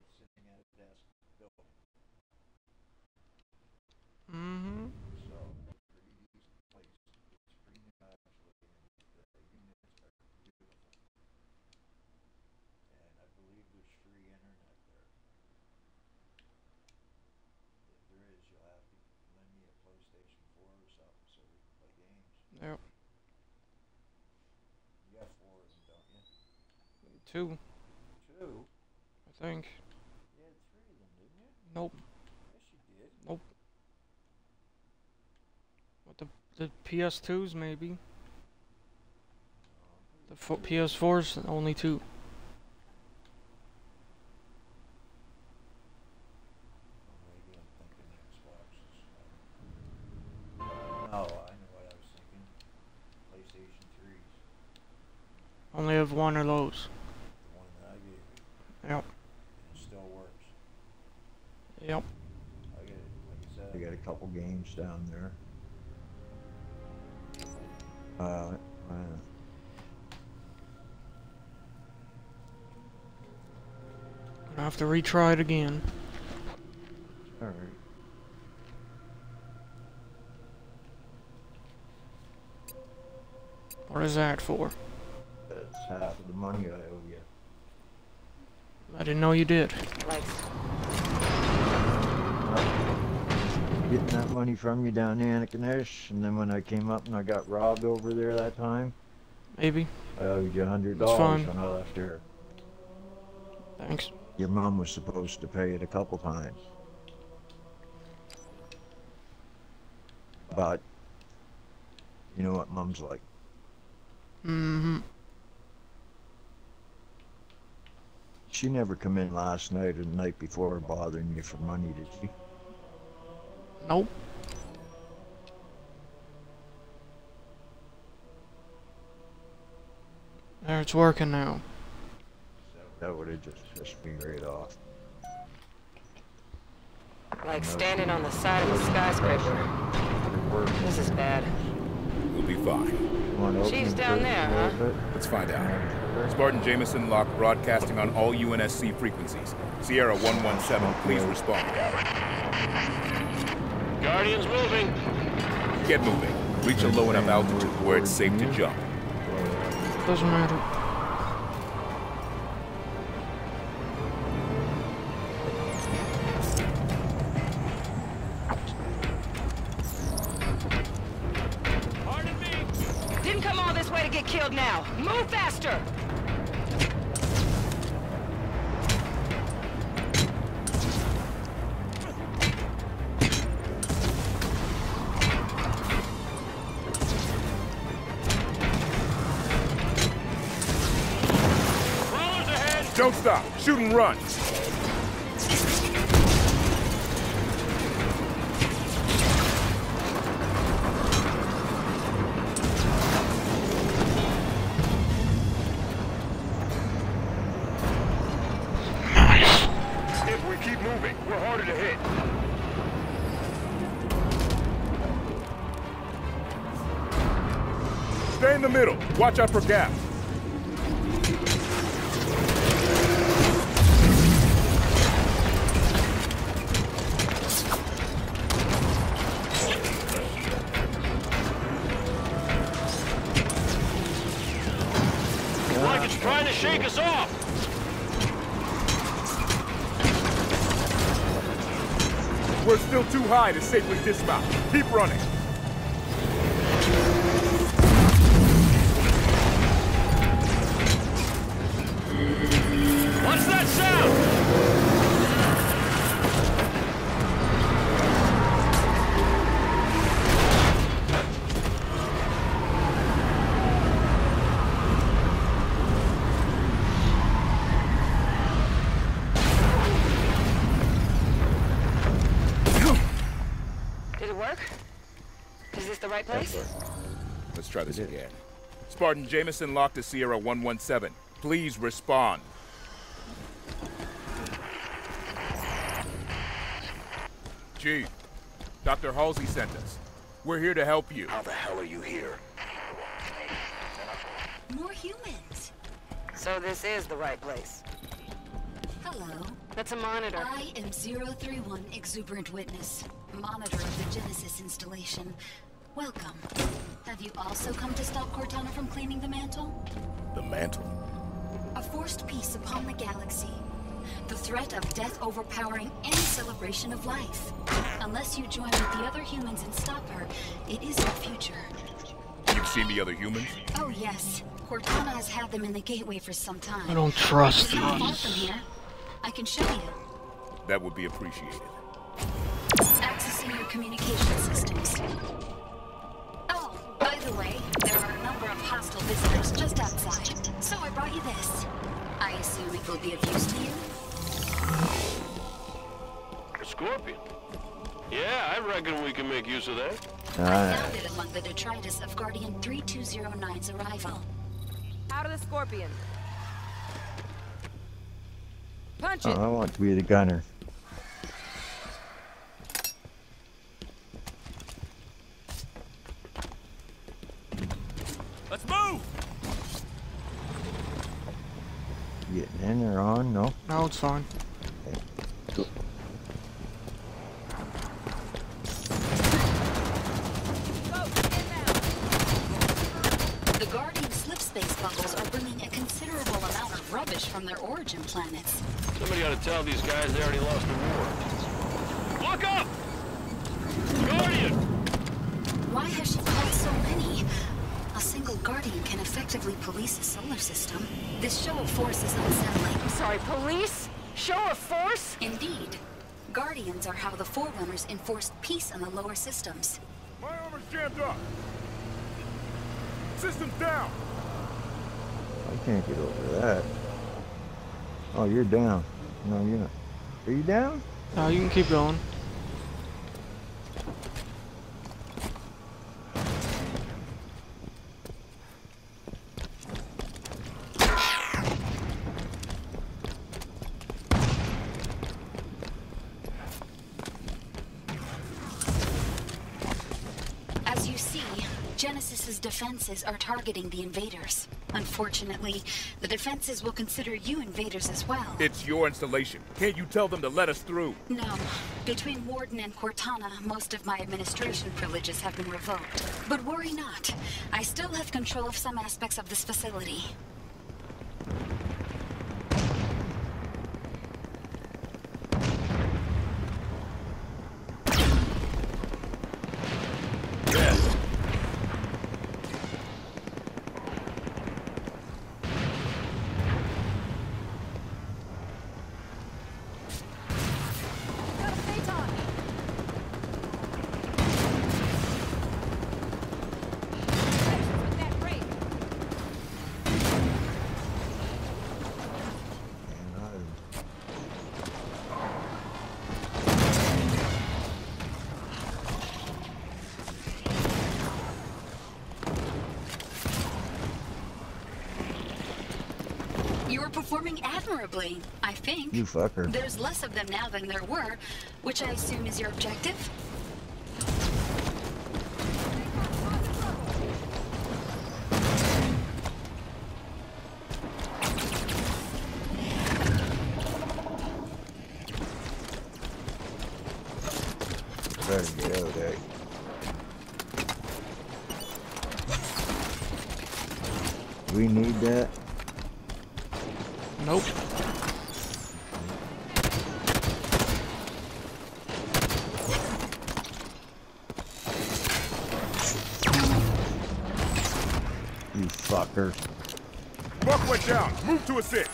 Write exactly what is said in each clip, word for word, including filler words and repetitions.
sitting at a desk building. Mm-hmm. So, pretty decent place. It's pretty new actually, and the units are beautiful. And I believe there's free internet there. If there is, you'll have to lend me a PlayStation four or something so we can play games. Yep. You have four of them, don't you? Two, Two? I think. You had three of them, didn't you? Nope. Yes, you did. Nope. What the the P S twos maybe. The fo P S fours only two. Maybe I'm thinking Xboxes. No, I know what I was thinking. PlayStation threes. Only have one of those. The one that I gave you. Yep. And it still works. Yep. I get it. Like I said, I got a couple games down there. Uh, uh I have to retry it again. alright. What is that for? That's half of the money I owe you. I didn't know you did. Getting that money from you down in Antigonish, and then when I came up and I got robbed over there that time, Maybe. I owed you a hundred That's dollars fine. when I left here. Thanks. Your mom was supposed to pay it a couple times. But, you know what mom's like. Mm-hmm. She never come in last night or the night before bothering you for money, did she? Nope. There, it's working now. That would have just pissed me right off. Like standing on the side of a skyscraper. This is bad. We'll be fine. Chief's down there, huh? Let's find out. Spartan Jameson Locke broadcasting on all U N S C frequencies. Sierra one one seven, please respond. Guardian's moving. Get moving. Reach a low enough altitude where it's safe to jump. Doesn't matter. Pardon me. Didn't come all this way to get killed now. Move faster. Don't stop. Shoot and run. If we keep moving, we're harder to hit. Stay in the middle. Watch out for gaps. Like it's trying to shake us off. We're still too high to safely dismount. Keep running. What's that sound? Did it work? Is this the right place? Let's try this again. Spartan Jameson Locke to Sierra one one seven. Please respond. Chief, Doctor Halsey sent us. We're here to help you. How the hell are you here? More humans. So this is the right place. How Hello. That's a monitor. I am zero three one Exuberant Witness, monitor of the Genesis installation. Welcome. Have you also come to stop Cortana from claiming the mantle? The mantle? A forced peace upon the galaxy. The threat of death overpowering any celebration of life. Unless you join with the other humans and stop her, it is your future. You've seen the other humans? Oh yes. Cortana has had them in the gateway for some time. I don't trust It's not far these. from here. I can show you. That would be appreciated. Accessing your communication systems. Oh, by the way, there are a number of hostile visitors just outside. So I brought you this. I assume it will be of use to you? A scorpion. Yeah, I reckon we can make use of that. I found it among the detritus of Guardian three two zero nine's arrival. Out of the scorpion. Punch Oh, it. I want to be the gunner. Let's move! Getting in or on? No. No, it's fine. The Guardian slip space bubbles are bringing a considerable amount of rubbish from their origin planets. Somebody ought to tell these guys they already lost the war. Look up! Guardian! Why has she called so many? A single Guardian can effectively police a solar system. This show of force is unsettling. I'm sorry, police? Show of force? Indeed. Guardians are how the Forerunners enforced peace in the lower systems. My armor's jammed up! System's down! I can't get over that. Oh, you're down. No, you're not. Are you down? No, you can keep going. As you see, Genesis's defenses are targeting the invaders. Unfortunately, the defenses will consider you invaders as well. It's your installation. Can't you tell them to let us through? No. Between Warden and Cortana, most of my administration privileges have been revoked. But worry not. I still have control of some aspects of this facility. Yes. Got a phaeton. With that crate. And I- You are performing admirably, I think. You fucker. There's less of them now than there were, which I assume is your objective? Better get out there. We need that. Nope. You fucker. Buck went down. Move to assist.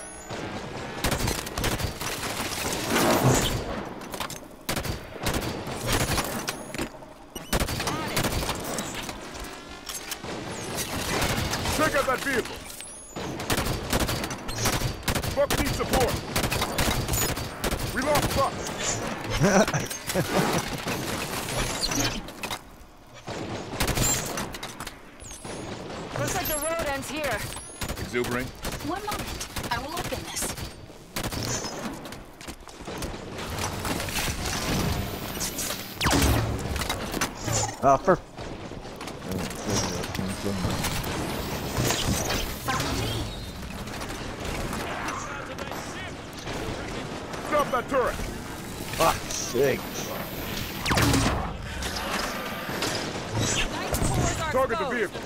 Check out that vehicle. Buck needs support. We lost Buck. Looks like the road ends here. Exuberant. One moment. I will open this. Oh, for... Follow me. off that turret! Fuck's sake. Target the vehicle.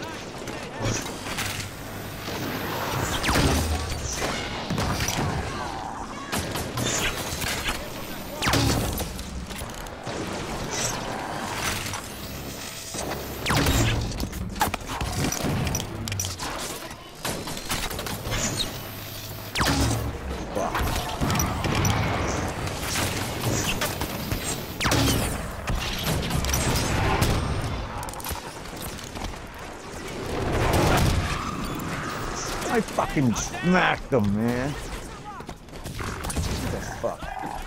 I fucking smacked him, man. What the fuck?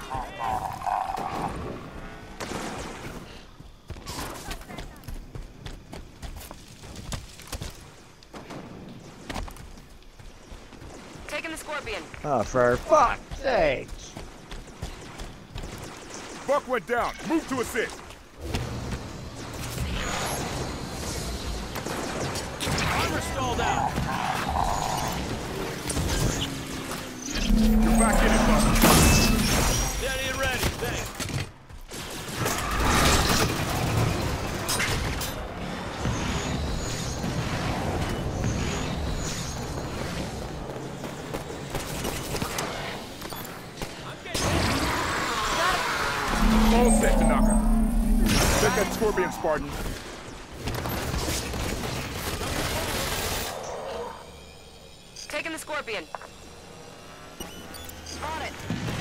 Taking the Scorpion. Oh, for fuck's sakes. Buck went down. Move to assist. Armor stalled out. You're back in it, Buck. Steady and ready. Thanks. All set, Tanaka. Take that Scorpion, Spartan. Taking the Scorpion. On it.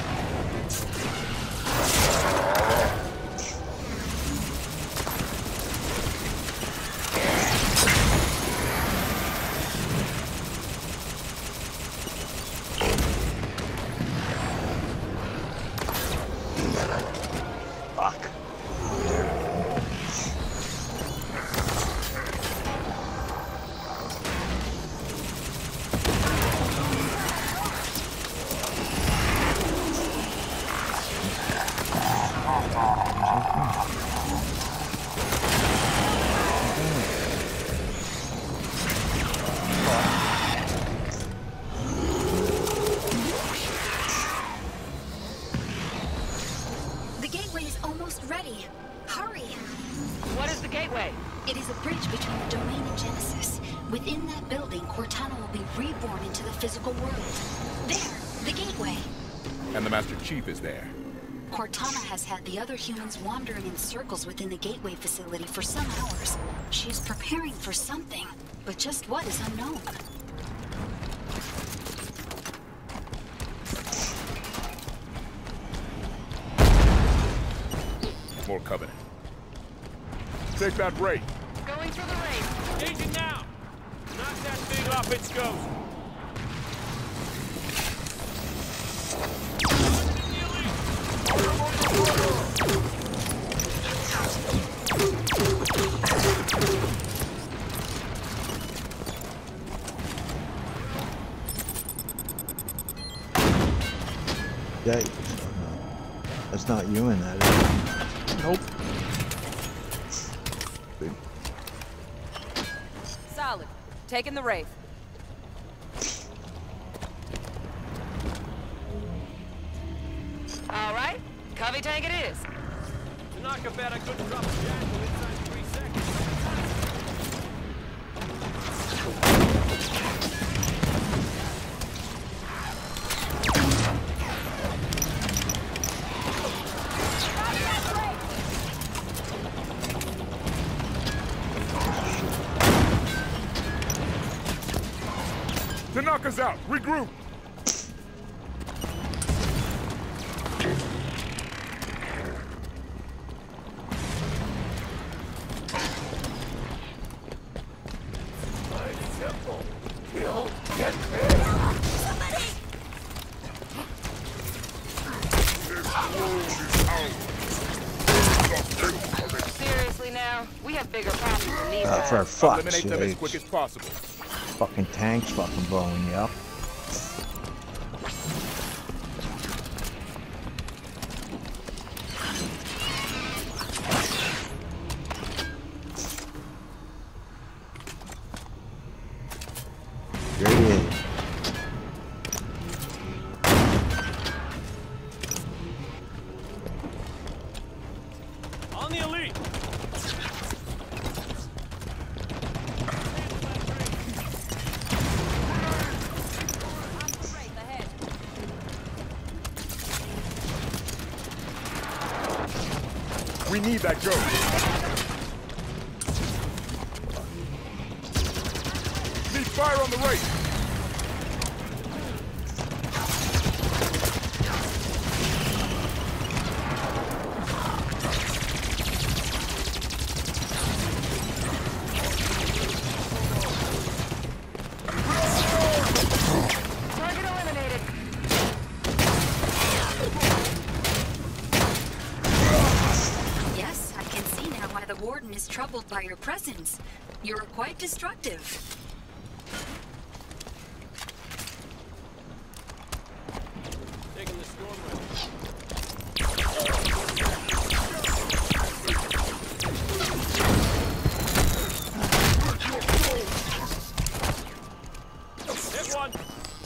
Fuck. The gateway is almost ready. Hurry! What is the gateway? It is a bridge between the domain and Genesis. Within that building, Cortana will be reborn into the physical world. There, the gateway. And the Master Chief is there. Cortana has had the other humans wandering in circles within the gateway facility for some hours. She is preparing for something, but just what is unknown. More Covenant. Take that Wraith. Going through the rain. Engaging now. Knock that thing off its ghost. That, that's not you in that, is it? Nope. Good. Solid. Taking the Wraith. All right. Covey tank it is. Tanaka bet I couldn't drop a jackal inside three seconds. Tanaka's out. Regroup. Seriously now? We have bigger problems than these Uh, guys. for fuck's Eliminate them as sake. quick as possible. Fucking tanks fucking blowing you up. There he is. We need that girl. Need fire on the right. Target eliminated. Yes, I can see now why the Warden is troubled by your presence. You're quite destructive. Taking the storm with me. Hit one.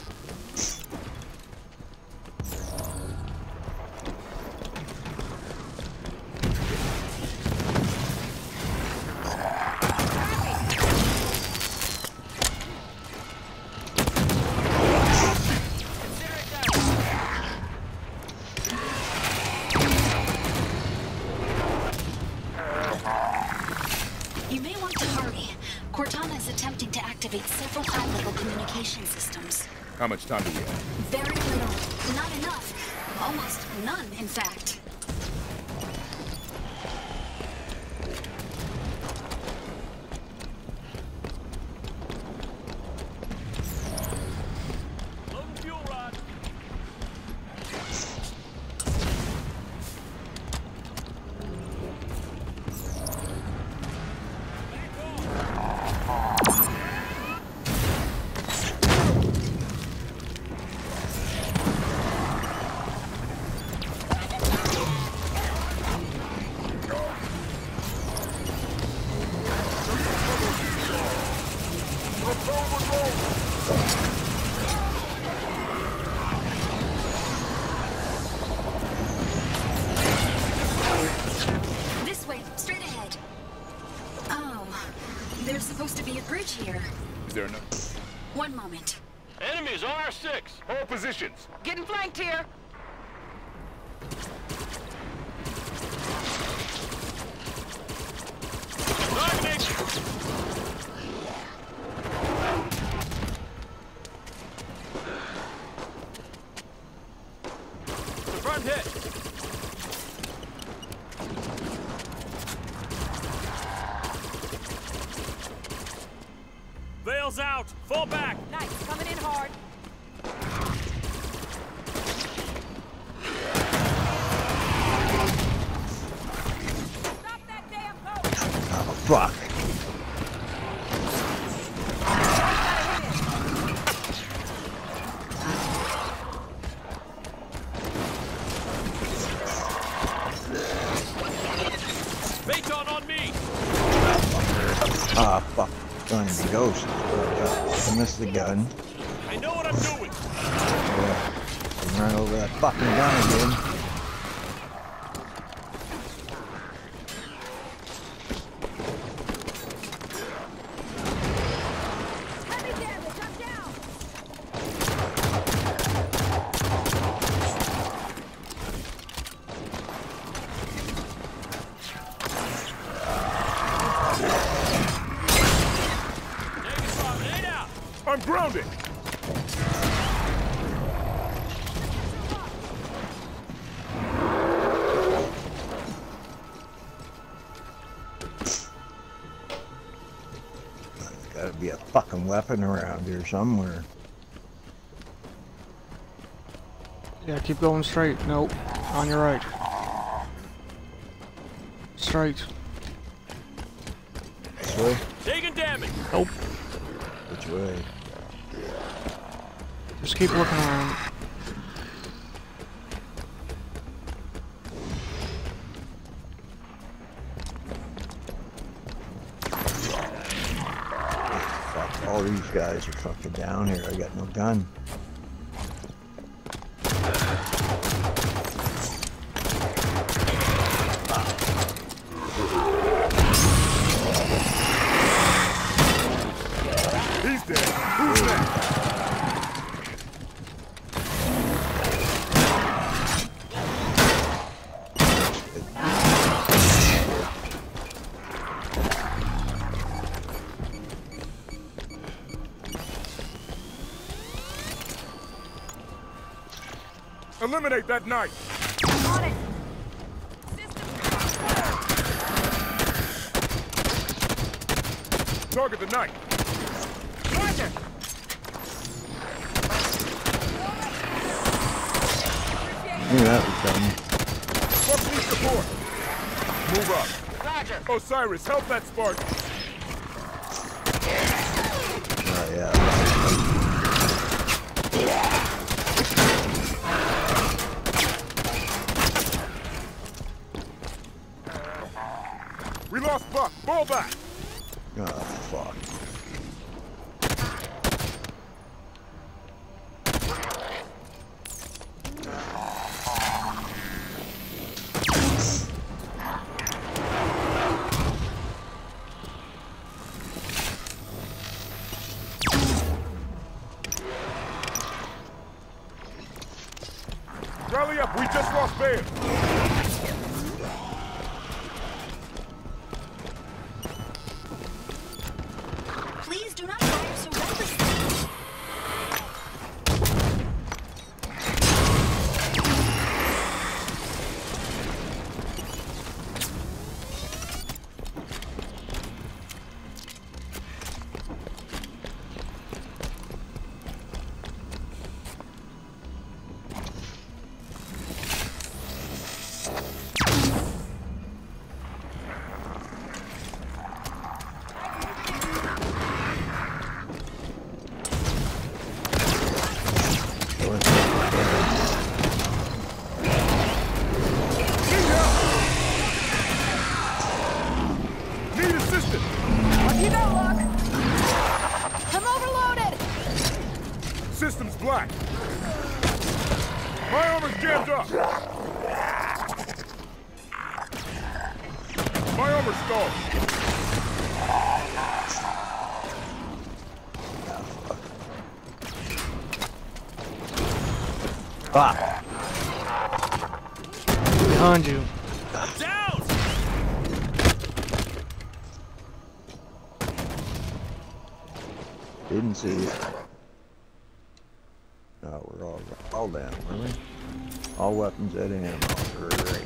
You may want to hurry. Cortana is attempting to activate several high-level communication systems. How much time do we have? Very little. Not enough. Almost none, in fact. Loading fuel rod. This way, straight ahead. Oh, there's supposed to be a bridge here. Is there enough? One moment. Enemies on our six. All positions. Getting flanked here. Targeting. Confirmed hit. Veil's out. Fall back. Nice, coming in hard. Stop that damn boat! Oh, fuck. Phaeton on me. Ah, fuck. Gun the ghost. I missed the gun. I know what I'm doing. Yeah. Run over that fucking gun again. Heavy damage, I'm down! Negative five, eight out. I'm grounded. There's gotta be a fucking weapon around here somewhere. Yeah, keep going straight. Nope. On your right. Straight. This way? Taking damage. Nope. Which way? Just keep looking around. Fuck, all these guys are fucking down here. I got no gun. He's dead. Who's next? Eliminate that knight! On it! Target the knight! Roger! Knew that was coming. Fuck me support! Move up. Roger! Osiris, help that Spartan! Oh, yeah. We lost Buck! Fall back! Oh, fuck. Rally up, we just lost Baird! Please do not fire so recklessly. Need assistance! You go, Luck! I'm overloaded! Systems black! My armor's jammed up! My armor's stalled! Ah! Behind you. Down! Didn't see it. No, we're all, all down, really? All weapons at ammo. Great.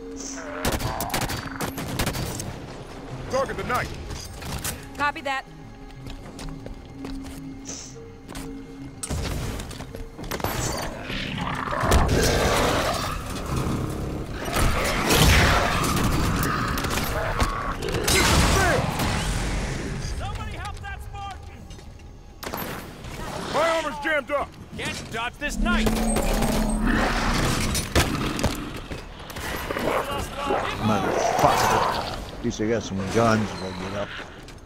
Target the knight! Copy that. Somebody help that Spartan! My armor's jammed up! Can't dodge this knight! Motherfucker. At least I got some guns if I get up.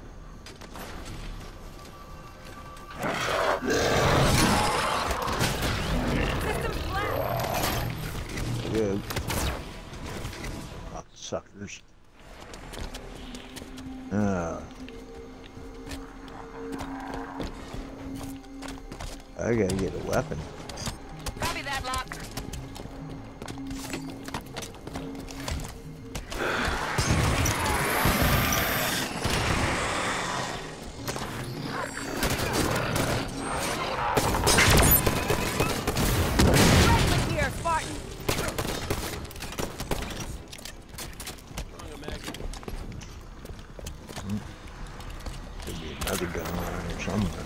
Systems black! Good. Oh, suckers. Uh, I gotta get a weapon. Copy that, Luck. Right here, Spartan! Could be another gun around here somewhere.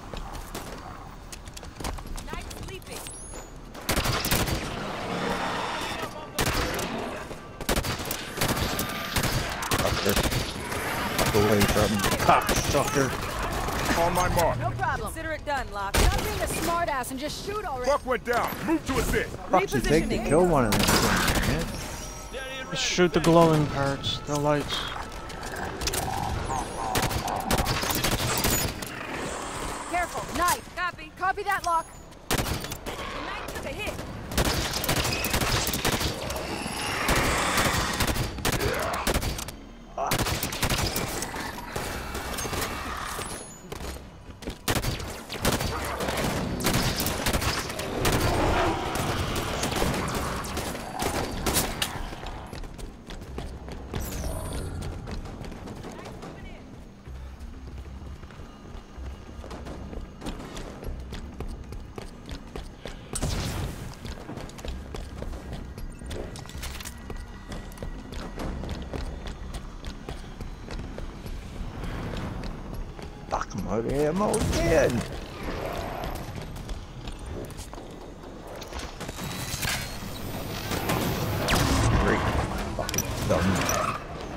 Night sleeping. Sucker. Fuck away from me. Cocksucker. On my mark. No problem. Consider it done, Locke. Stop being a smartass and just shoot already. Buck went down. Move to assist. Fuck's it take to kill one of them things, man? Just shoot the glowing parts, the lights. Careful. Knight. Copy. Copy that, Locke. The knight took a hit. I'm out of ammo again. Great fucking dumb.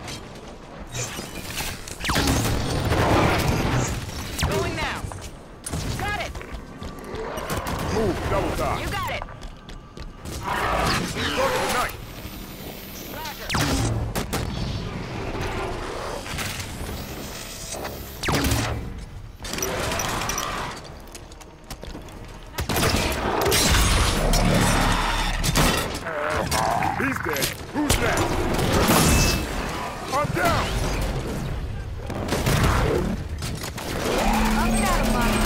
Going now. Got it. Move, double time. You got it. Go to the night. He's dead. Who's next? I'm down. Up and at him, Mike.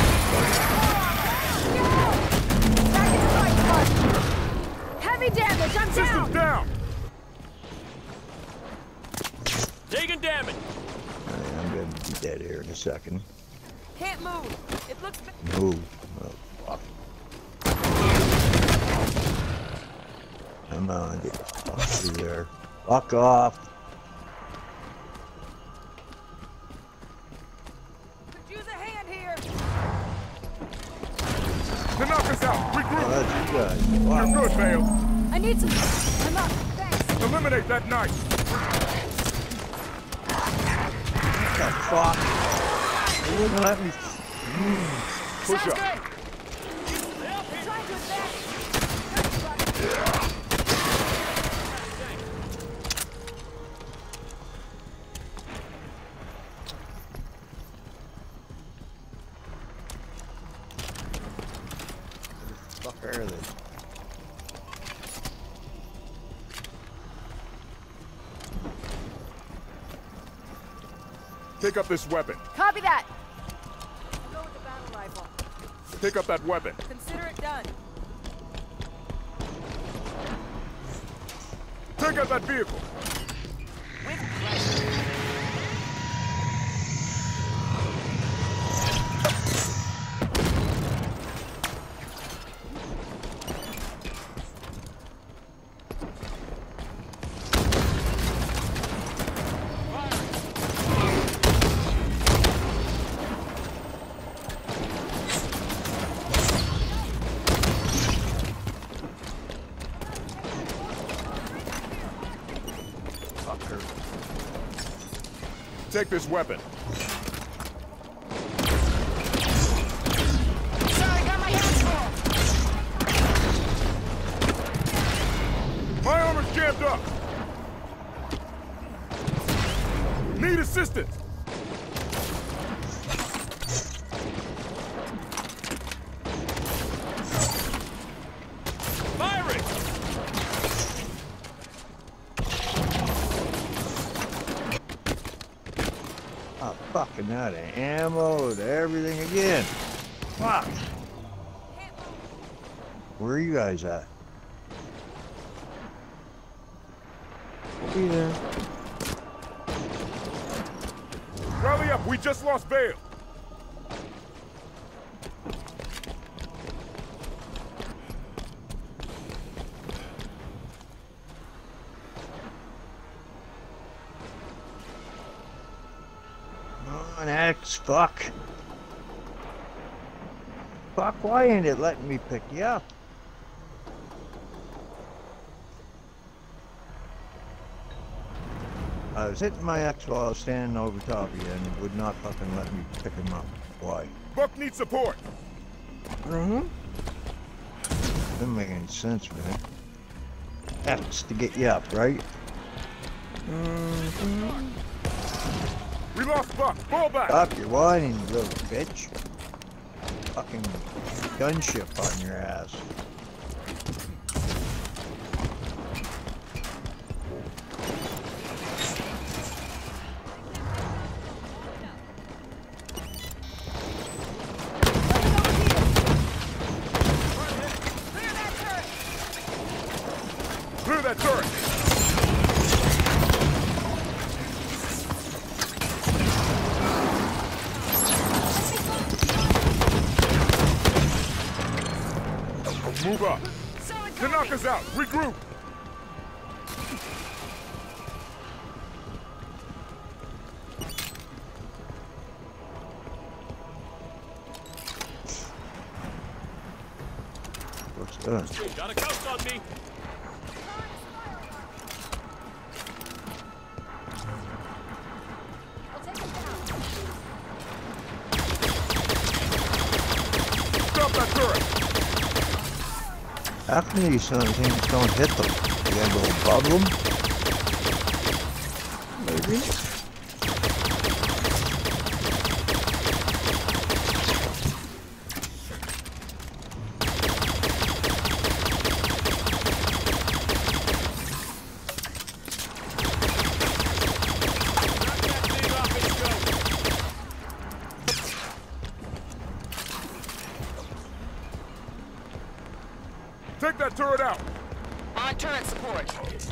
Second strike, bud. Heavy damage. I'm Systems down. down. Taking damage. Alright, I'm gonna be dead here in a second. Can't move. It looks. Move. Oh, fuck. Come on, get the fuck through there. Fuck off. Could use a hand here. To knock us out. Oh, Regroup. that's you guys. You're Fuck. good, Vale. I need some. I'm up. Thanks. Eliminate that knight. What the fuck? They wouldn't let me. Push Sounds up. good. Trying to advance. Fuck are they? Pick up this weapon. Copy that. Go with the battle rifle. Pick up that weapon. Consider it done. Take out that vehicle. With pleasure. Fucker. Take this weapon. Sorry, got my hands full. My armor's jammed up. Need assistance. Firing. I'm fucking out of ammo to everything again. Fuck. Where are you guys at? Be there. Rally up. We just lost Vale. Come on, X. Fuck. Fuck, why ain't it letting me pick you up? I was hitting my X while I was standing over top of you and it would not fucking let me pick him up. Why? Buck needs support. Uh-huh. Doesn't make any sense, man. X to get you up, right? Mm-hmm. We lost Buck. Fall back. Stop your whining, you little bitch. Fucking gunship on your ass. Clear that turret. Move up. To knock us out. Regroup. Ugh. Got a ghost on me. Stop that turret! How come these things don't hit them? You got a little problem? Maybe? Take that turret out! On turret support.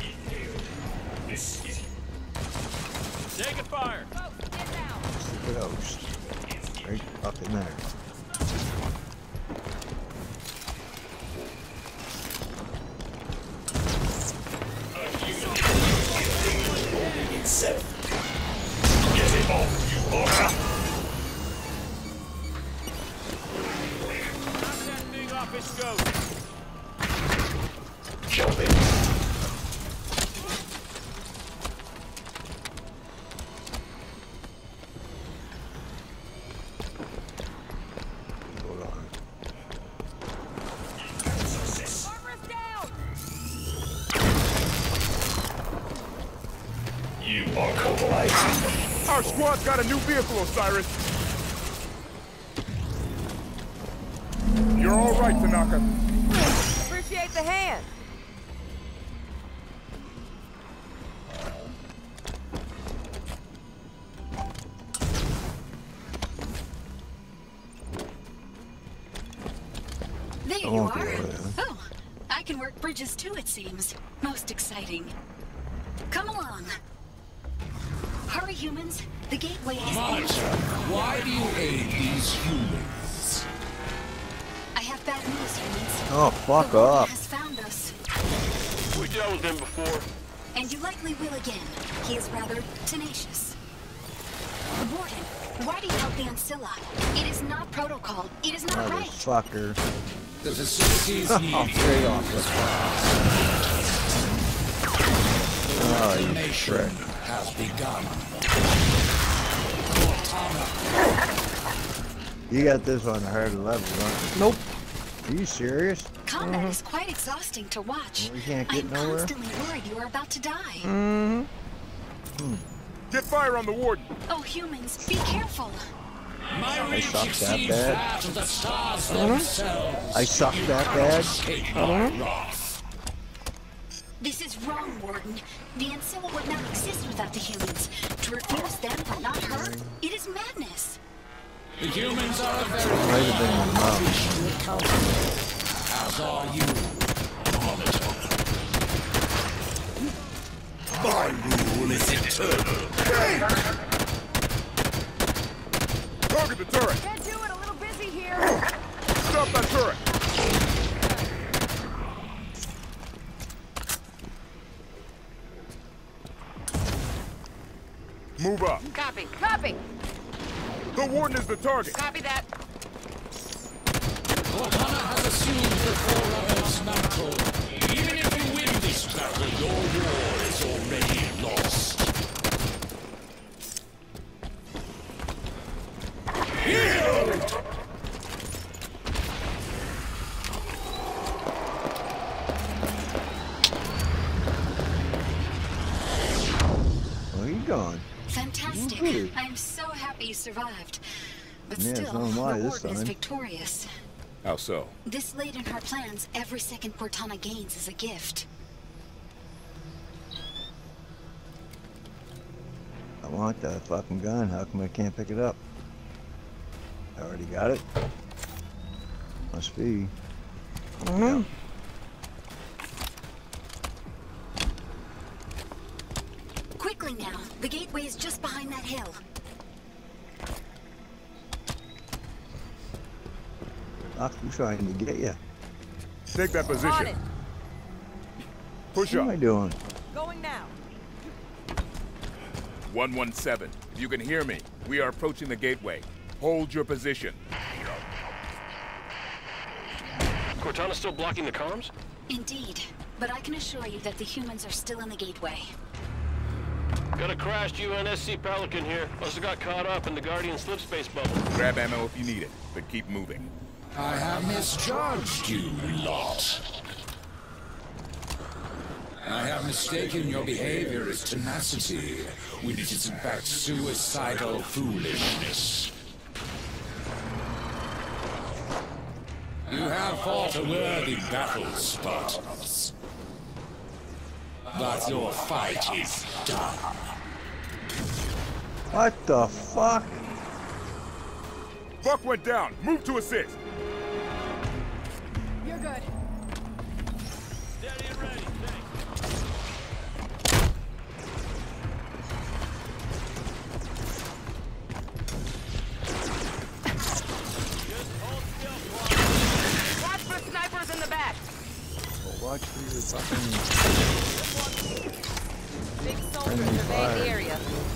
Taking fire. Ghost. Right up in there. Knock that thing off its ghost. Hold on. Armor's down! Our squad's got a new vehicle, Osiris! You're all right, Tanaka. Appreciate the hand. There you won't be are. over there. Oh, I can work bridges too, it seems. Most exciting. Come along. Hurry, humans. The gateway is... Why do you aid these humans? I have bad news, humans. Oh, fuck The Warden off. has found us. We dealt with him before. And you likely will again. He is rather tenacious. Warden, why do you help the Ancilla? It is not protocol. It is not right. Motherfucker. The facilities Oh, need straight off the Oh, you nation prick. has begun. Cortana, You got this on the harder level, don't you? Nope. Are you serious? Combat is quite exhausting to watch. We can't get I'm nowhere? constantly worried you are about to die. Mm-hmm. Get fire on the warden! Oh, humans, be careful. my I reach suck that exceeds bad. that of the stars themselves. I suck that bad? Escape my wrath. This is wrong, Warden. The Ancilla would not exist without the humans. To refuse them but not her, it is madness. The humans are a very Might have been my mom. appreciable counterpart, as are you, Monitor. My rule is eternal. Target the turret! Can't do it, a little busy here. Stop that turret! Move up. Copy. Copy. The warden is the target. Copy that. Cortana has assumed the Forerunner's mantle. Even if you win this battle, your war is already lost. Yield! Where are you going? Fantastic. Woohoo. I'm so happy you survived. But Yeah, still, so am I the this Warden is time. victorious. How so? This late in her plans, every second Cortana gains is a gift. I want that fucking gun. How come I can't pick it up? I already got it. Must be. I don't know. Quickly now. The gateway is just behind that hill. Doc, I'm trying to get you. Take that On position. it. Push What am I up. doing? Going now. one one seven. If you can hear me, we are approaching the gateway. Hold your position. Cortana's still blocking the comms? Indeed. But I can assure you that the humans are still in the gateway. Got a crashed U N S C Pelican here. Must have got caught up in the Guardian slipspace bubble. Grab ammo if you need it, but keep moving. I have misjudged you, lot. I have mistaken your behavior as tenacity, when it is in fact suicidal foolishness. You have fought a worthy battle, Spartans. But your fight is done. What the fuck? Buck went down. Move to assist. You're good. Steady and ready, thanks. Just hold still, Clark. Watch for snipers in the back. Well, watch for your fucking Big Friendly soldiers surveying fire. the area.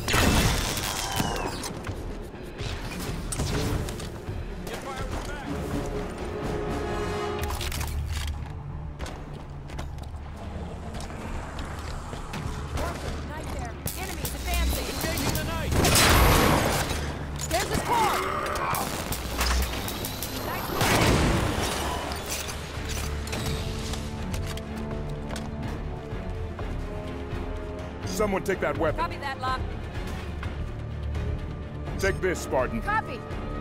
Get fire with back. Night there. Enemies advancing. Taking the night. There's the squad. Someone take that weapon. Copy that, Locke. Take this, Spartan. Copy.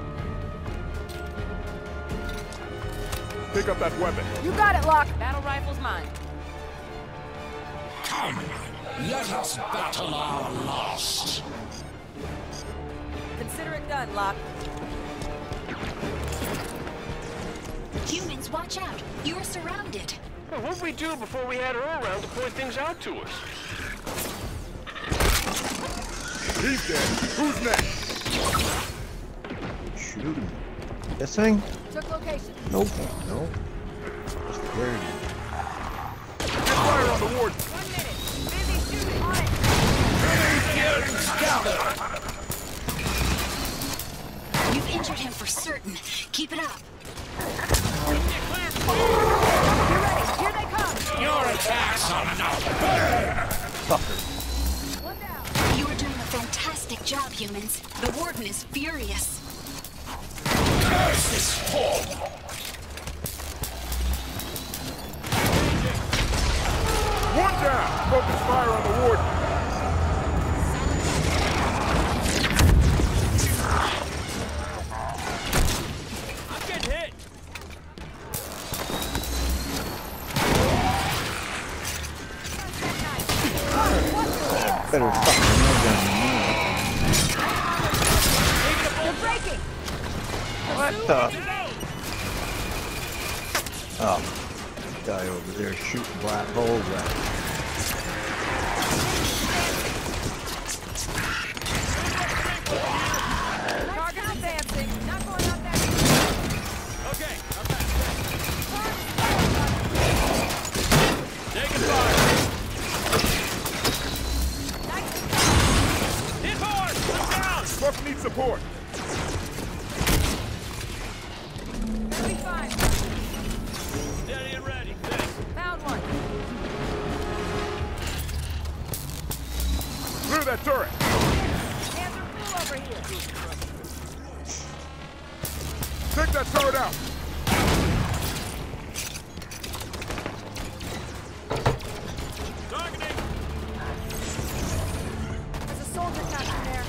Pick up that weapon. You got it, Locke. Battle rifle's mine. Come, let us battle our lost. Consider it done, Locke. Humans, watch out! You are surrounded. Well, what'd we do before we had her around to point things out to us? He's dead. Who's next? shoot him. This thing? Took location. Nope. Nope. Just cleared it. Get fire on the warden. One minute. Busy shooting. On it. You've injured him for certain. Keep it up. Get ready. Here they come. Your attacks are now. Fucker. One down. You are doing a fantastic job, humans. The Warden is furious. Curse this form. One down. Focus fire on the warden. I'm getting hit. Better fucking nail down the knee. They're breaking. What the? Oh. Guy over there shooting black holes at me. Target advancing. Not going up there. Okay, I'm back. Taking fire. Hit hard. One down. Buck needs support. Gonna be fine. Steady and ready. Thanks. Found one. Clear that turret. Hands are full over here. Take that turret out. Targeting. There's a soldier captain there.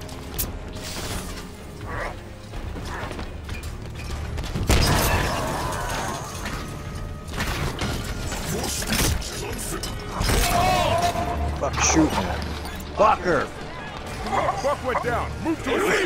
Fuck shooting at me. Fucker! Buck went down. Move to assist.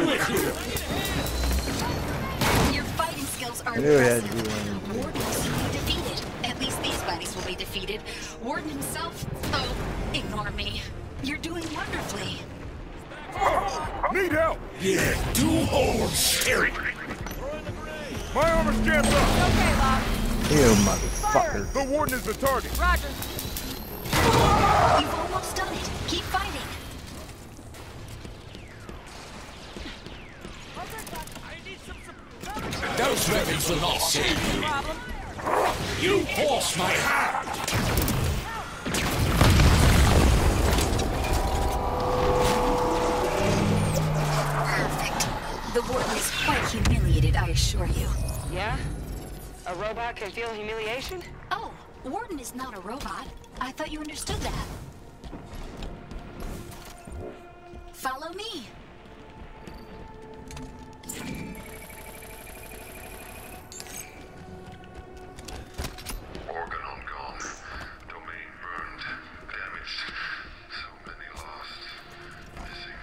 Your fighting skills are I knew he had to impressive. do one. Warden will soon be defeated. At least these bodies will be defeated. Warden himself, oh, ignore me. You're doing wonderfully. Need help. Yeah, do hold scary. My armor's jammed up. Okay, Locke. You motherfucker. The warden is the target. Roger. You've almost done it. Keep fighting. Those weapons will not save you. Problem. You force my hand! Perfect. The warden is quite humiliated, I assure you. Yeah? A robot can feel humiliation? Oh, Warden is not a robot. I thought you understood that. Follow me. Organon gone. Domain burned. Damaged. So many lost. Missing.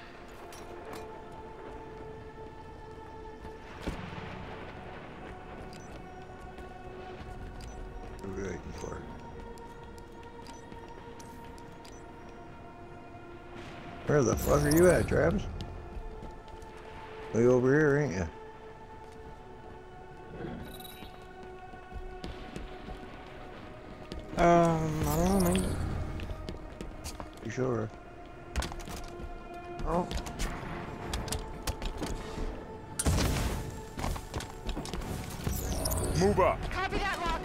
What are we waiting for? Where the fuck are you at, Travis? Way over here, ain't you? Um, I don't know, maybe. You sure? Oh. Move up. Copy that, Locke.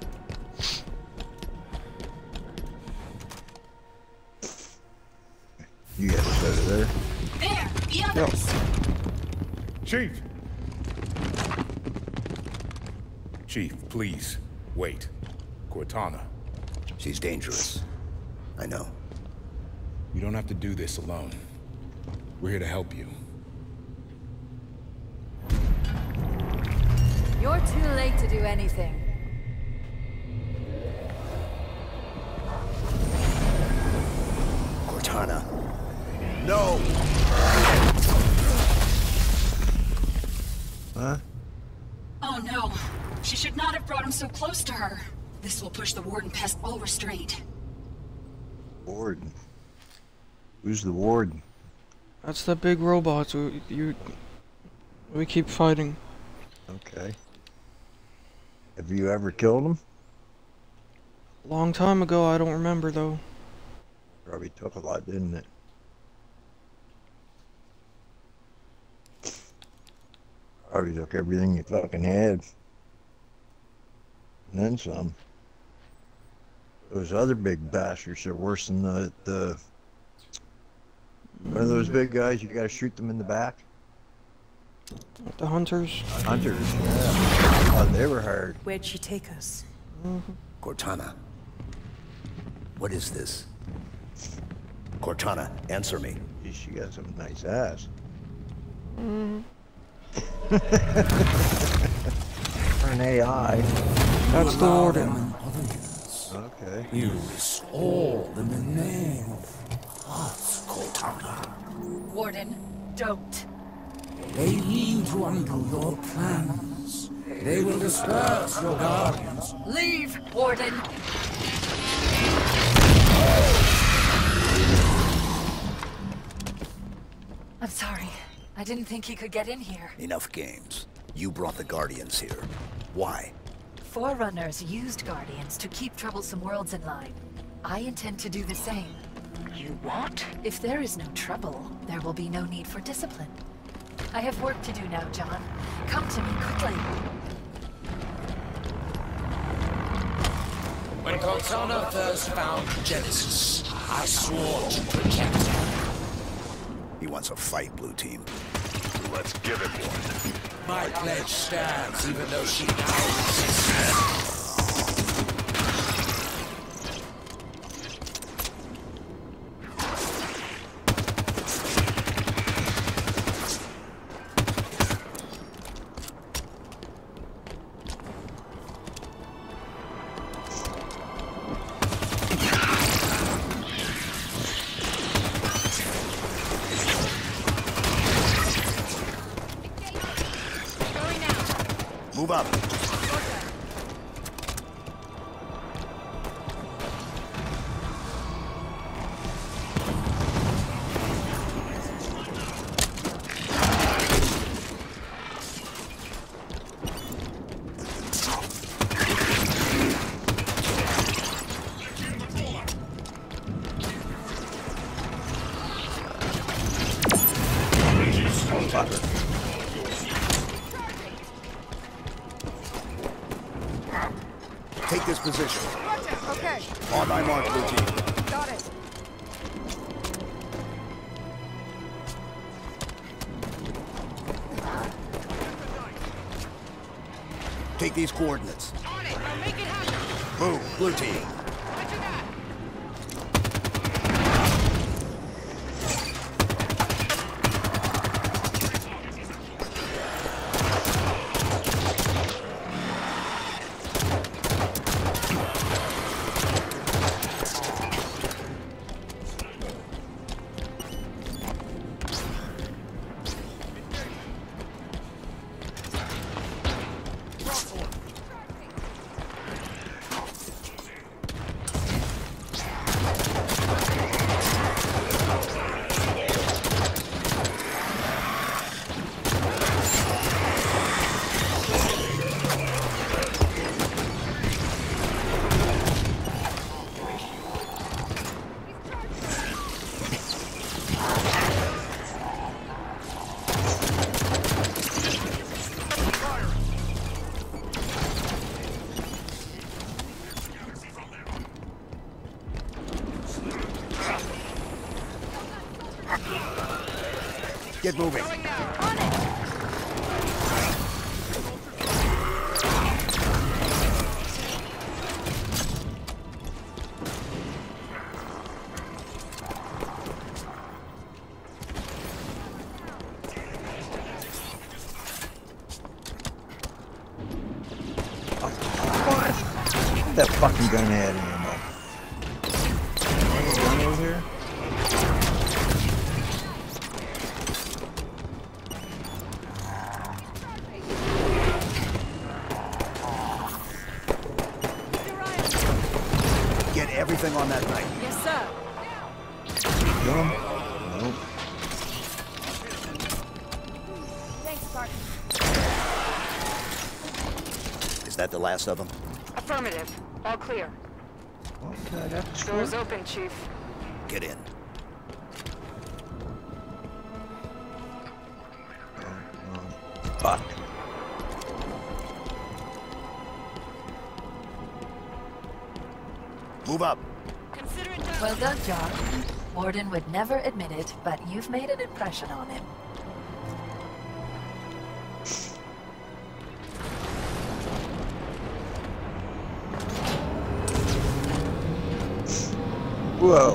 You got us over there. There, the others. Chief! Chief, please, wait. Cortana, She's dangerous. I know. you don't have to do this alone. We're here to help you. You're too late to do anything. Cortana. No! Huh? Oh no. She should not have brought him so close to her. This will push the warden past all restraint. Warden. Who's the warden? That's the big robots we, you, we keep fighting. Okay. Have you ever killed him? Long time ago, I don't remember though. Probably took a lot, didn't it? Probably took everything you fucking had. And then some. Those other big bastards are worse than the, the... One of those big guys, you gotta shoot them in the back. The hunters. Hunters, yeah. Oh, they were hard. Where'd she take us? Mm-hmm. Cortana. What is this? Cortana, answer me. Geez, she got some nice ass. Mm-hmm. An A I. That's the warden. Okay. You restore them in the name of us, Cortana. Warden, don't. They mean to undo your plans. They will disperse your guardians. Leave, Warden! I'm sorry. I didn't think he could get in here. Enough games. You brought the Guardians here. Why? Forerunners used Guardians to keep troublesome worlds in line. I intend to do the same. You what? If there is no trouble, there will be no need for discipline. I have work to do now, John. Come to me quickly. When Cortana first found Genesis, I swore to protect her. He wants a fight, Blue Team. Let's give him one. My pledge stands, even though she now resists. Move up. Take this position. Okay. On my mark, blue team. Got it. Take these coordinates. On it. Now make it happen. Move, blue team. Roger that. Get moving. Going now. On it. That fucking gun had ammo. There's a gun over here? Get everything on that night. Yes, sir. Kill him? Nope. Thanks, Spartan. Is that the last of them? Affirmative. All clear. Okay, that's Doors open, Chief. Get in. Fuck. Move up. Consider it done. Well done, John. Warden would never admit it, but you've made an impression on him. Whoa.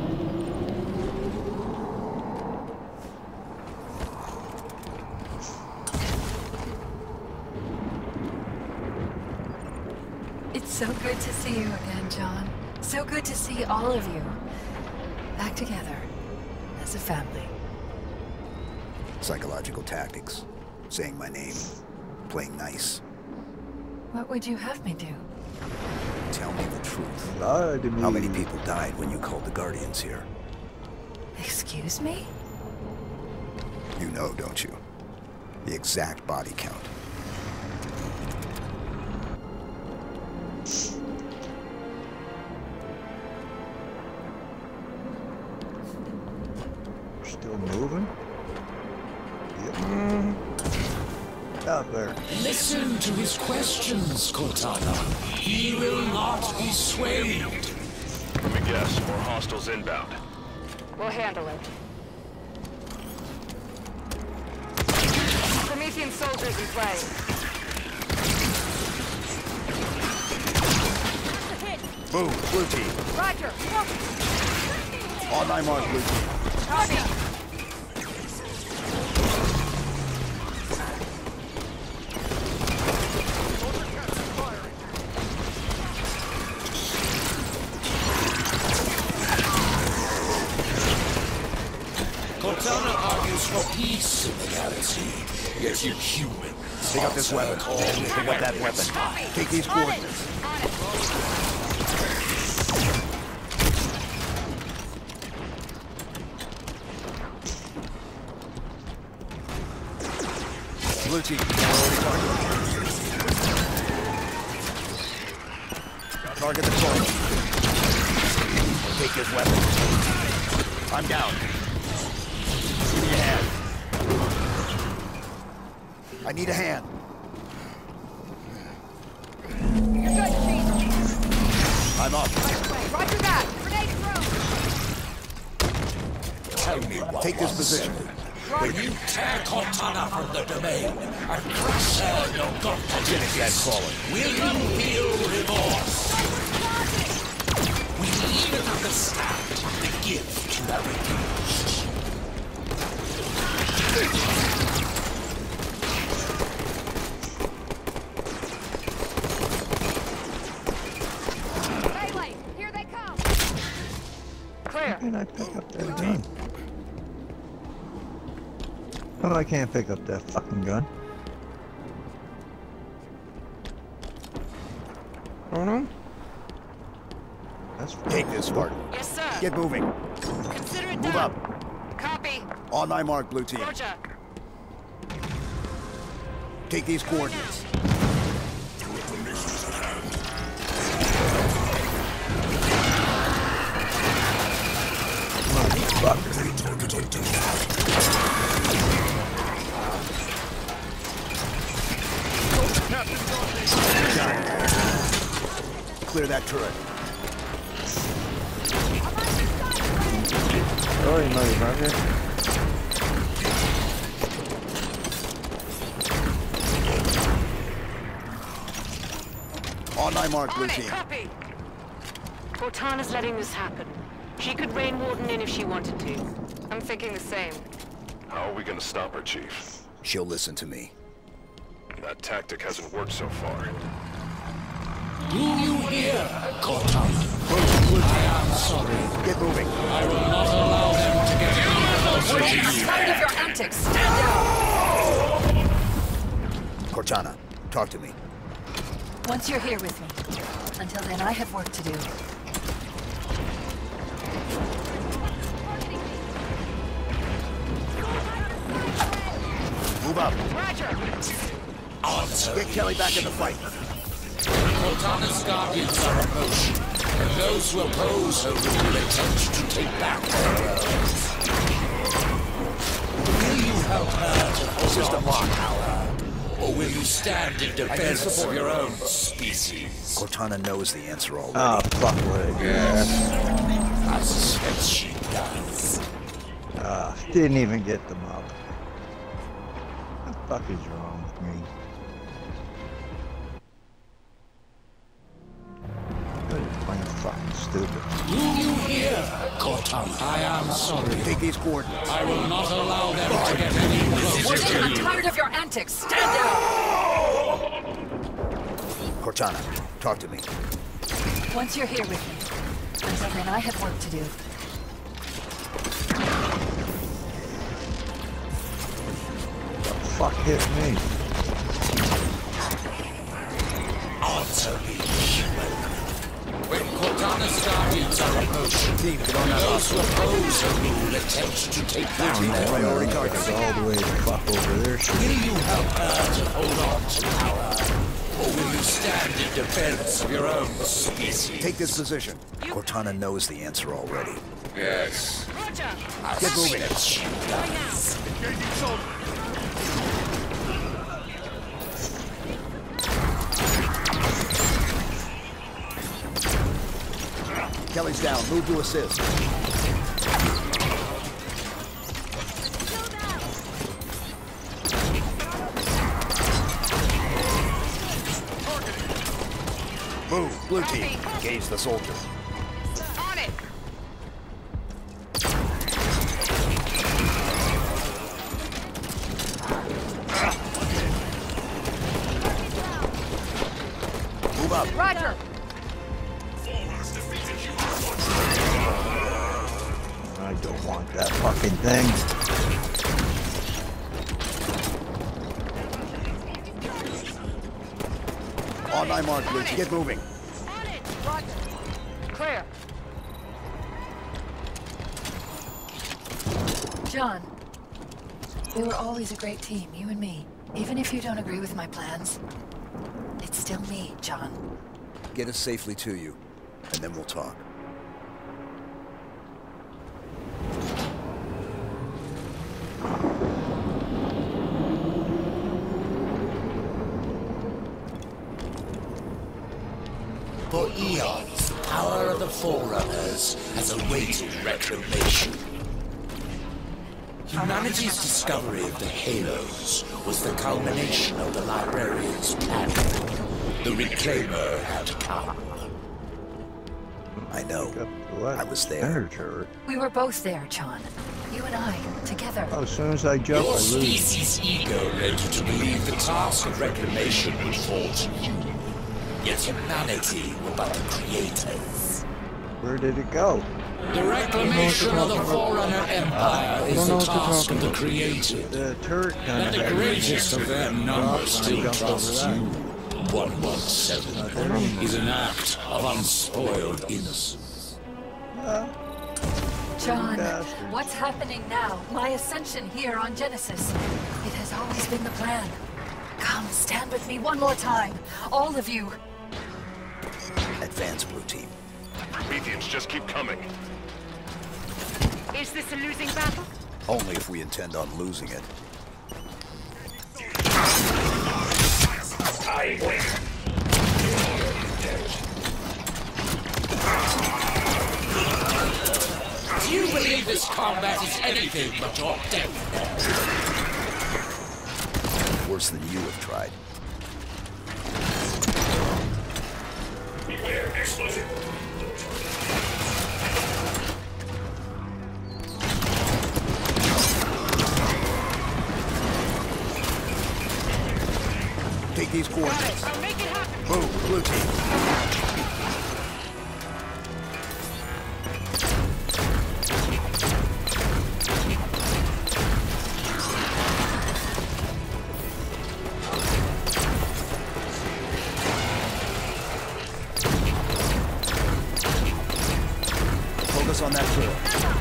It's so good to see you again, John. So good to see all of you back together as a family. Psychological tactics. Saying my name. Playing nice. What would you have me do? Tell me the truth. Lie to me. How many people died when you called the Guardians here? Excuse me? You know, don't you? The exact body count. Still moving? Yep. Mm. Out there. Listen to his questions, Cortana. He will not be swayed. Let me guess, more hostiles inbound. We'll handle it. Promethean soldiers in play. Move, blue team. Roger. On my mark, blue team. Copy. Cortana argues for peace in the galaxy, yet you humans Pick up this weapon. Pick up that weapon. Take these coordinates. Blue team, target. Target the target. Take his weapon. I'm down. Give me a hand. I need a hand. You're good, Chief. I'm up. Roger that! Grenade thrown! Tell me what Take this was. position. When you tear Cortana from the domain and crush her in your gut Finish that calling. will you feel remorse? Will you even understand the gift you have refused? Melee! Here they come! Clear. How can I pick up that gun? Oh, I can't pick up that fucking gun. I don't know. That's Take this, Spartan. Yes, sir. Get moving. Consider it Move done. up. Copy. On my mark, blue team. Roger. Take these coordinates. Clear that turret. Sorry, motherfucker. On my mark, blue On it, team. copy. Cortana's letting this happen. She could rein Warden in if she wanted to. I'm thinking the same. How are we gonna stop her, Chief? She'll listen to me. That tactic hasn't worked so far. Do you hear, Cortana? I am sorry. Get moving. I will not allow them to get any closer to I'm you. tired of your antics. Stand down. Cortana, talk to me. Once you're here with me. Until then, I have work to do. Move up. Roger. Answer. Get Kelly back in the fight. Cortana's guardians are in motion, and those who oppose her will attempt to take back their worlds. Will you help her to hold System on lock. to power, or will you stand in defense of your own species? Cortana knows the answer already. Oh, fuck with it. Yes. I suspect she does. Ah, didn't even get them up. What the fuck is wrong with me? You're playing fucking stupid. Do you hear, Cortana? I am sorry. Take these coordinates. I will not allow them to get any closer Warden, to I'm you. tired of your antics. Stand down. Cortana, talk to me. Once you're here with me. Until then, I have work to do. The fuck hit me? Answer me, human. When Cortana's guardians are in motion, Team, get on that those who hostile. oppose her will attempt to take down their priority worlds. targets. All the way the fuck over there. Will you help her to hold on to power? Or will you stand in defense of your own species? Take this position. Cortana knows the answer already. Yes. Roger. I Get moving. suspect she does. Kelly's down. Move to assist. Move, blue team. Engage the soldier. On it. Move up. Roger. I don't want that fucking thing. On my mark, blue team. Get moving. On it. Roger. Clear. John, we were always a great team, you and me. Even if you don't agree with my plans, it's still me, John. Get us safely to you, and then we'll talk. For eons, power of the Forerunners has awaited reclamation. Humanity's discovery of the Halos was the culmination of the Librarian's plan. The Reclaimer had come. I know. What? I was there. Turret. We were both there, John. You and I, together. Oh, as soon as I jump, I Your lose. species' ego led you to believe the task of reclamation would fall to you. Yet humanity were but the creators. Where did it go? The reclamation of the Forerunner Empire is the task of the creators. The turret kind And of the greatest of their number still trusts you. one one seven is an act of unspoiled innocence. John, what's happening now? My ascension here on Genesis. It has always been the plan. Come, stand with me one more time. All of you. Advance, Blue Team. Prometheans just keep coming. Is this a losing battle? Only if we intend on losing it. I win. Do you believe this combat is anything but your death? Worse than you have tried. Beware explosive. Take these coordinates. I'll make it happen. Move, Blue Team. Focus on that turret.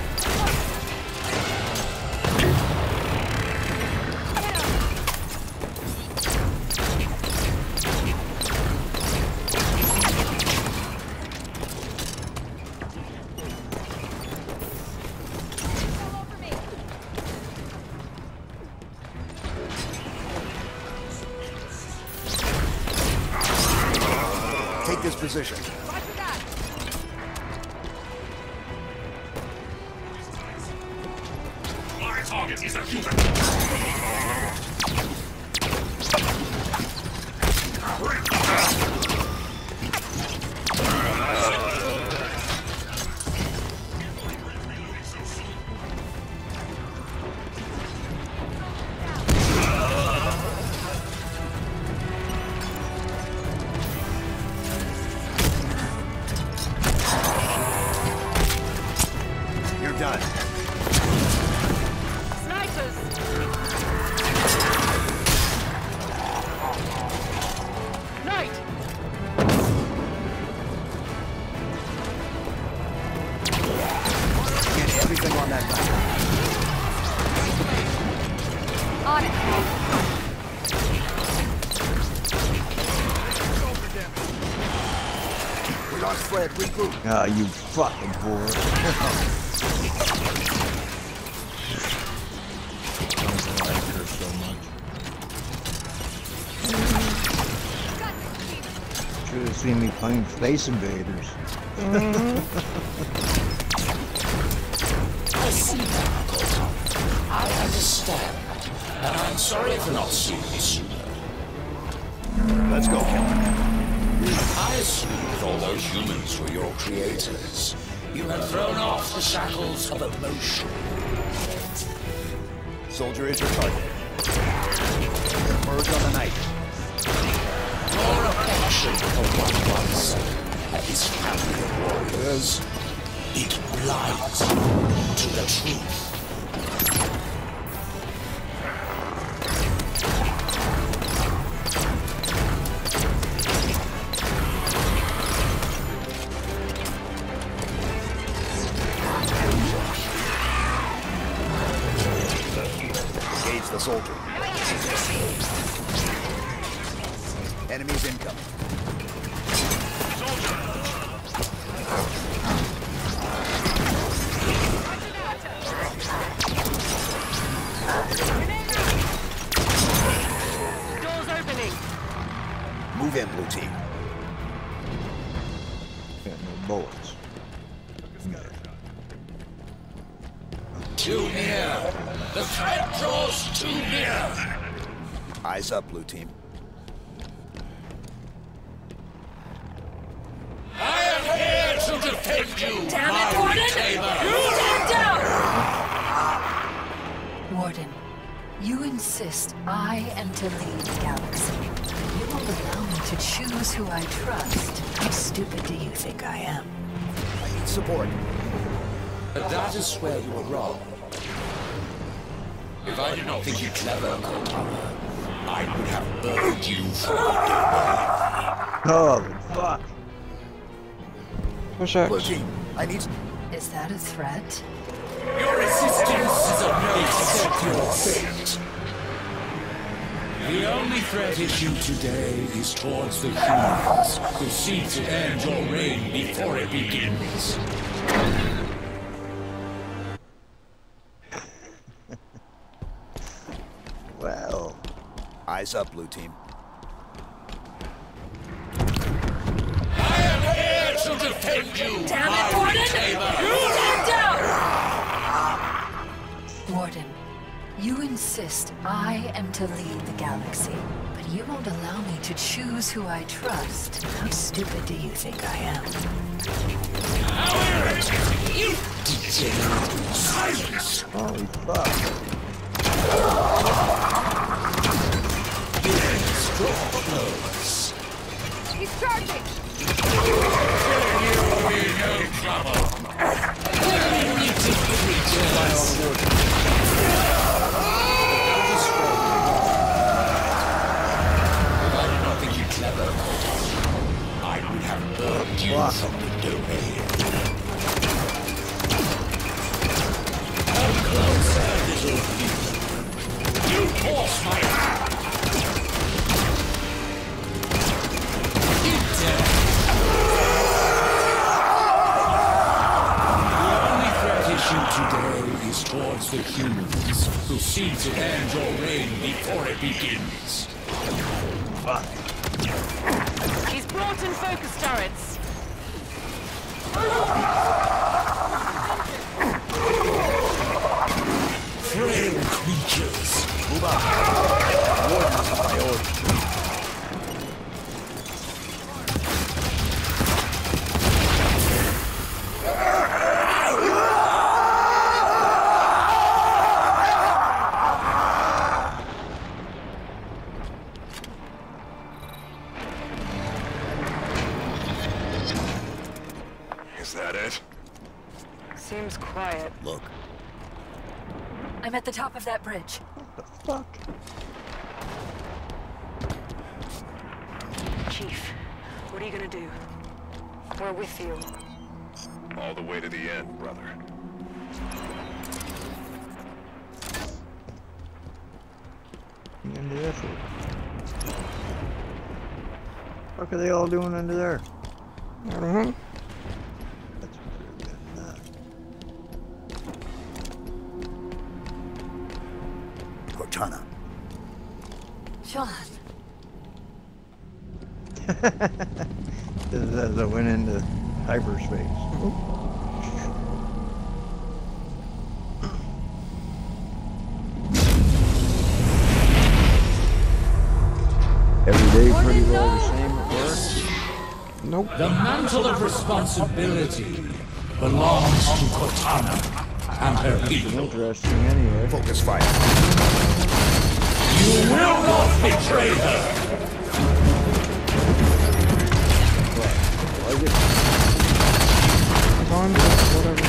Take this position. My target is a human. You're done. Snipers! Knight! Get everything on that map. On it! We lost Fred. Regroup. Ah, you fucking whore. I like her so much. Should have seen me playing Space Invaders. I see now, Cortana. I understand. And I'm sorry for not seeing you sooner. Let's go, Killer. I assume with all those humans were your creators. You have thrown off the shackles of emotion. Soldier is your target. Birds on the night. Your affection for one one seven and his family of warriors, it blinds you to the truth. Engage the soldier. Enemies incoming. Doors opening! Move in, Blue Team. Got no bullets. Too near. The threat draws too near. Eyes up, blue team. I am here to defend you. Damn it, Warden! Stand down! Warden, you insist I am to lead the galaxy. You won't allow me to choose who I trust. How stupid do you think I am? I need support. But that is where you were wrong. If I did not think you clever, Cortana, I would have burned you for Holy fuck. Push X. Blue team, I need... Is that a threat? Your resistance is a no fate. The only threat issue today is towards the humans who seek to end your reign before it begins. Well. Eyes up, blue team. I am here to defend you, Damn my it, Warden! reclaimer. Stand down! Warden, you insist I am to lead the galaxy, but you won't allow me to choose who I trust. How stupid do you think I am? You degenerate. Silence! Holy fuck. He's charging! You'll be no trouble. If I did not think you clever, I would have burned you from the domain. Come closer, little human. You force my hand. You dare. The only threat issue today is towards the humans who seek to end your reign before it begins. Fuck. He's brought in focus turrets. Frail creatures. Move on. Warden's a priority. Is that it? Seems quiet. Look. I'm at the top of that bridge. What the fuck? Chief, what are you gonna do? We're with you. All the way to the end, brother. Into this. What are they all doing under there? I don't know. That's pretty good. Uh, Cortana. John. This is as I went into hyperspace. Every day pretty well the same at work. Nope. The mantle of responsibility belongs to Cortana and her people. Interesting anyway. Focus fire. You will not betray her! Like it. Time just whatever.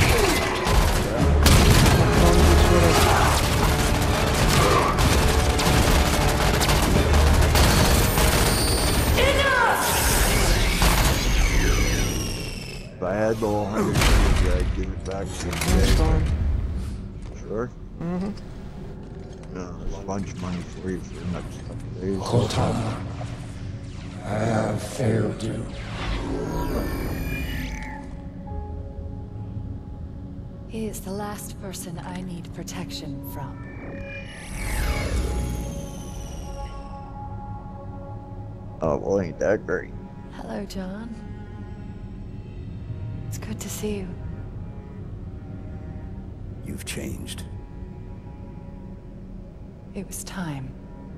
Time just whatever. If I had the whole hundred years, I'd give it back to That's you. fine. Sure? Mm-hmm. No, there's lunch money for you for the next couple of days. Cortana, I have failed you. He is the last person I need protection from. Oh, well, ain't that great. Hello, John. It's good to see you. You've changed. It was time.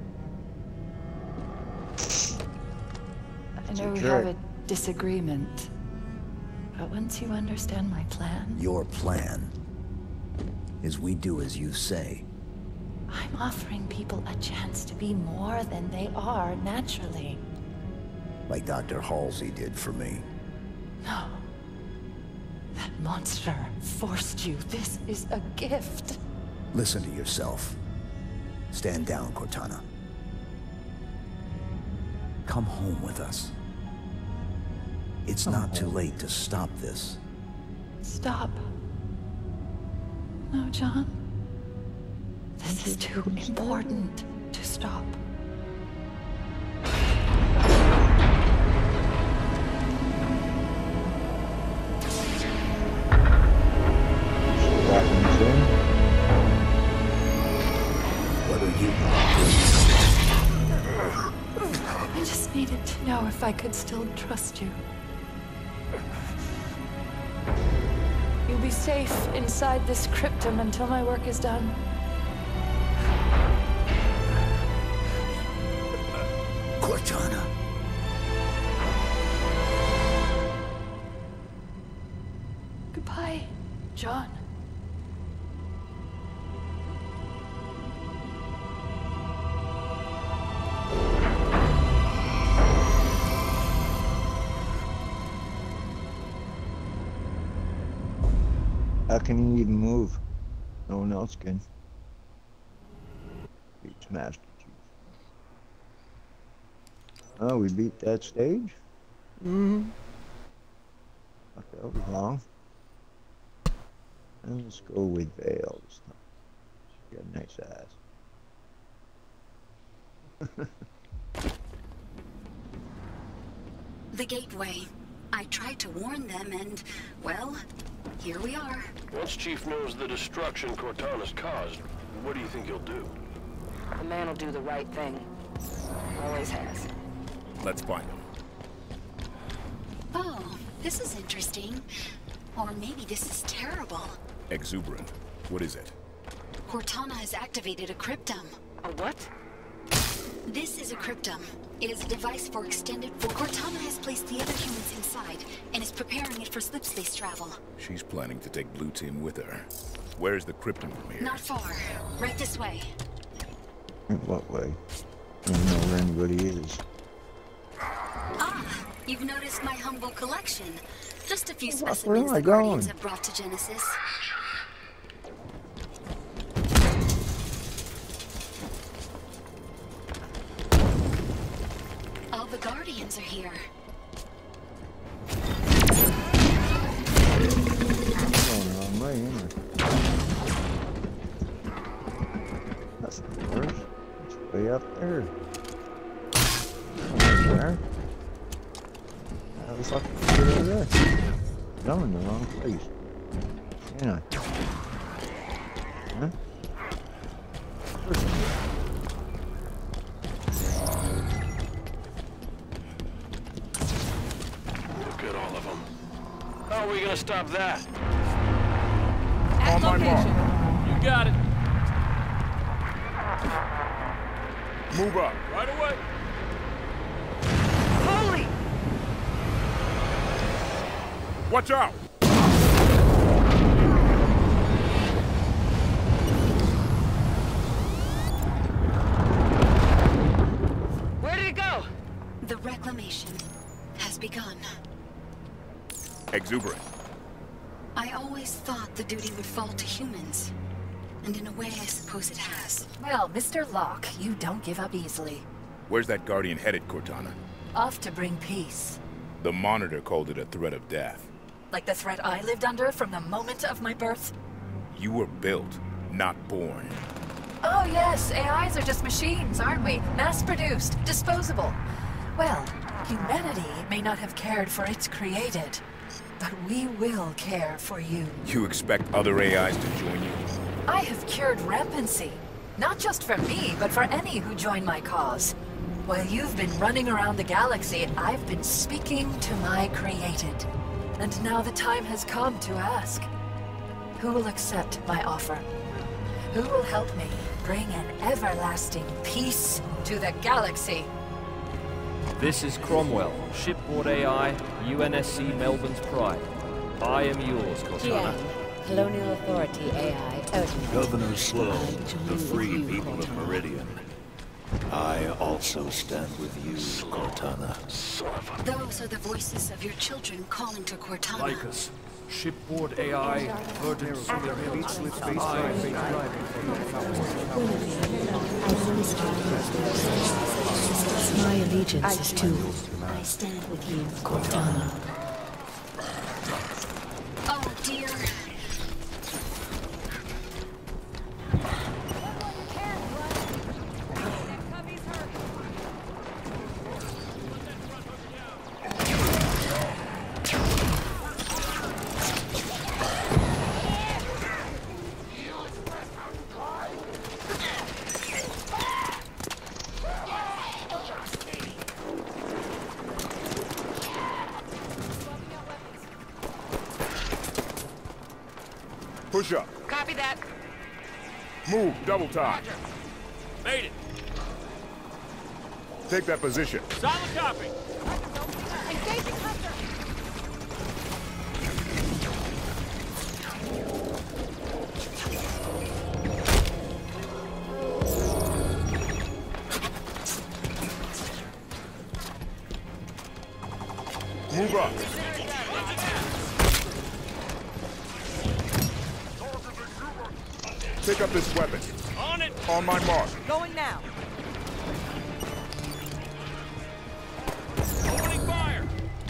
I know we have a disagreement, but once you understand my plan... Your plan is we do as you say. I'm offering people a chance to be more than they are naturally. Like Doctor Halsey did for me. No. That monster forced you. This is a gift. Listen to yourself. Stand down, Cortana. Come home with us. It's not too late to stop this. Stop. No, John. This is too important to stop. What are you? I just needed to know if I could still trust you. You'll be safe inside this cryptum until my work is done. Cortana. Goodbye, John. How can you even move? No one else can. Beats Master Chief. Oh, we beat that stage? Mm-hmm. Fuck, that was long. And let's go with Vale this time. She got a nice ass. The gateway. I tried to warn them and, well, here we are. Once Chief knows the destruction Cortana's caused, what do you think he'll do? The man will do the right thing. Always has. Let's find him. Oh, this is interesting. Or maybe this is terrible. Exuberant. What is it? Cortana has activated a cryptum. A what? This is a cryptum. It is a device for extended... Cortana has placed the other humans inside and is preparing it for slip space travel. She's planning to take Blue Team with her. Where's the cryptum from here? Not far. Right this way. In what way? I don't know where anybody is. Ah, you've noticed my humble collection. Just a few Where specimens am I the Guardians going? have brought to Genesis. All the Guardians are here. I'm going the wrong way, ain't I? That's the worst. It's way up there. Right there. How the fuck did I get over there? I'm in the wrong place. Ain't I? Huh? Look at all of them. How are we gonna stop that? On my mark. You got it. Move up. Right away. Holy! Watch out! Where did it go? The reclamation has begun. Exuberant. I always thought the duty would fall to humans. And in a way, I suppose it has. Well, Mister Locke, you don't give up easily. Where's that Guardian headed, Cortana? Off to bring peace. The Monitor called it a threat of death. Like the threat I lived under from the moment of my birth? You were built, not born. Oh yes, A Is are just machines, aren't we? Mass-produced, disposable. Well, humanity may not have cared for its created, but we will care for you. You expect other A Is to join you? I have cured rampancy. Not just for me, but for any who join my cause. While you've been running around the galaxy, I've been speaking to my created. And now the time has come to ask. Who will accept my offer? Who will help me bring an everlasting peace to the galaxy? This is Cromwell, shipboard A I, U N S C Melbourne's Pride. I am yours, Cortana. Colonial Authority A I, Odin. Governor Sloan, the free people of Meridian. I also stand with you, Cortana. Those are the voices of your children calling to Cortana. Lycus, shipboard A I, verdant My allegiance is to I stand with you, Cortana. Oh dear. Push up. Copy that. Move, double time. Made it. Take that position. Solid copy. Engaging hunter. Move up. Pick up this weapon. On it. On my mark. Going now. Opening fire.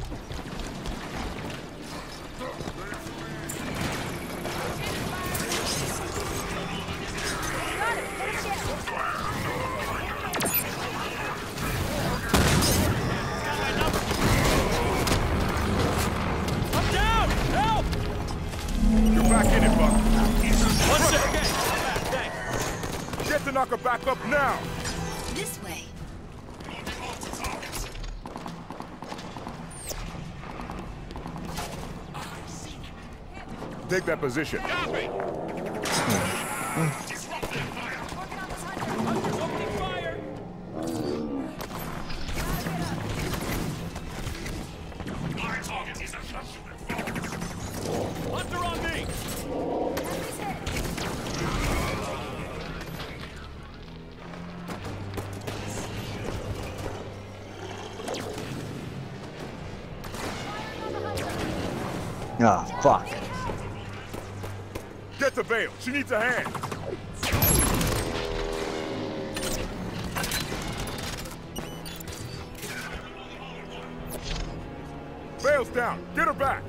I'm down. Help. You're back in it, Buck. One second. Thanks. Get the knocker back up now. This way. Take that position. Copy. Opening fire. Our target is a Hunter on me. Ah, fuck. Get to Vale. She needs a hand. Vale's down. Get her back.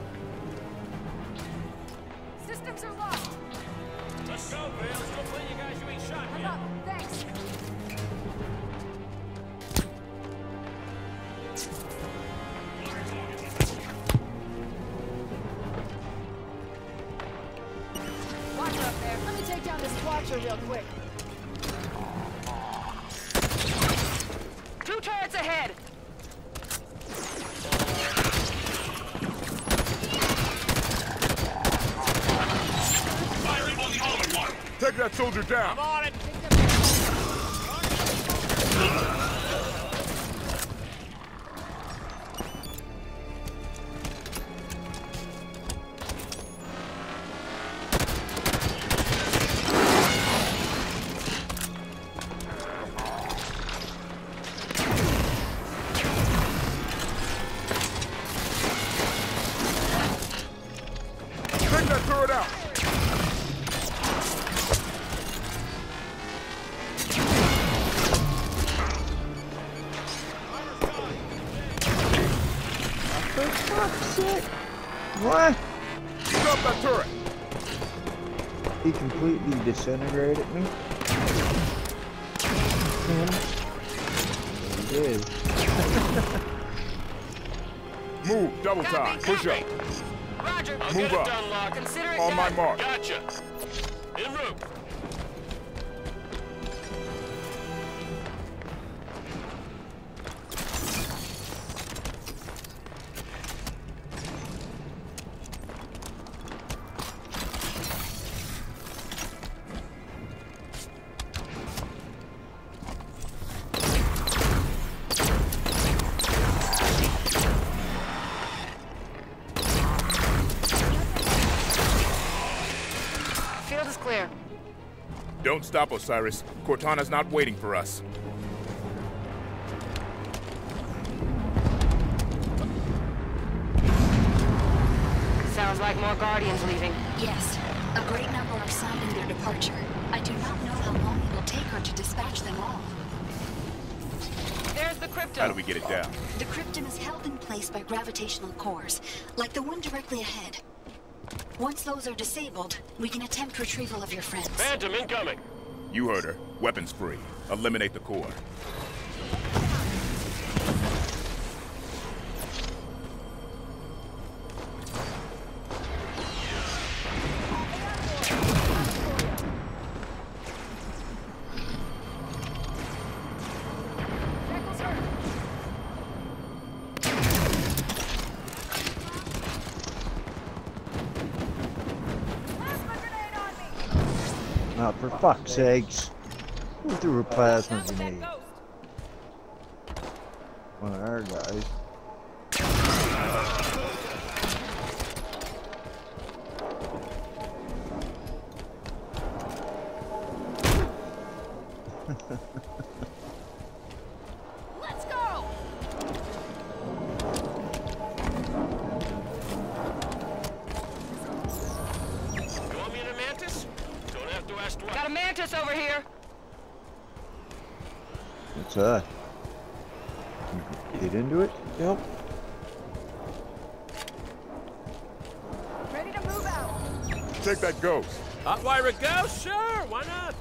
Systems are lost. Let's go, Vale. Let's go play you guys who ain't shot I'm yet. up. Thanks. Watcher up there. Let me take down this watcher real quick. Two turrets ahead. Firing on the other one. Take that soldier down. I'm on it. Take that turret out. For fuck's sake. What? Drop that turret. He completely disintegrated me? He did. Move, double time. Push up. Roger. I'll Move get it up. done, Locke. Consider it On done. my mark. Gotcha. En route. Don't stop, Osiris. Cortana's not waiting for us. Sounds like more Guardians leaving. Yes. A great number are sounding their departure. I do not know how long it will take her to dispatch them all. There's the crypto. How do we get it down? The cryptum is held in place by gravitational cores, like the one directly ahead. Once those are disabled, we can attempt retrieval of your friends. Phantom incoming! You heard her. Weapons free. Eliminate the core. Oh, for fuck's sakes. Who threw a plasma grenade? One of our guys. Let's go! You want me in a Mantis? Don't have to ask twice. Got a Mantis over here. What's that? Get into it? Yep. Ready to move out. Take that ghost. Hotwire a ghost? Sure, why not?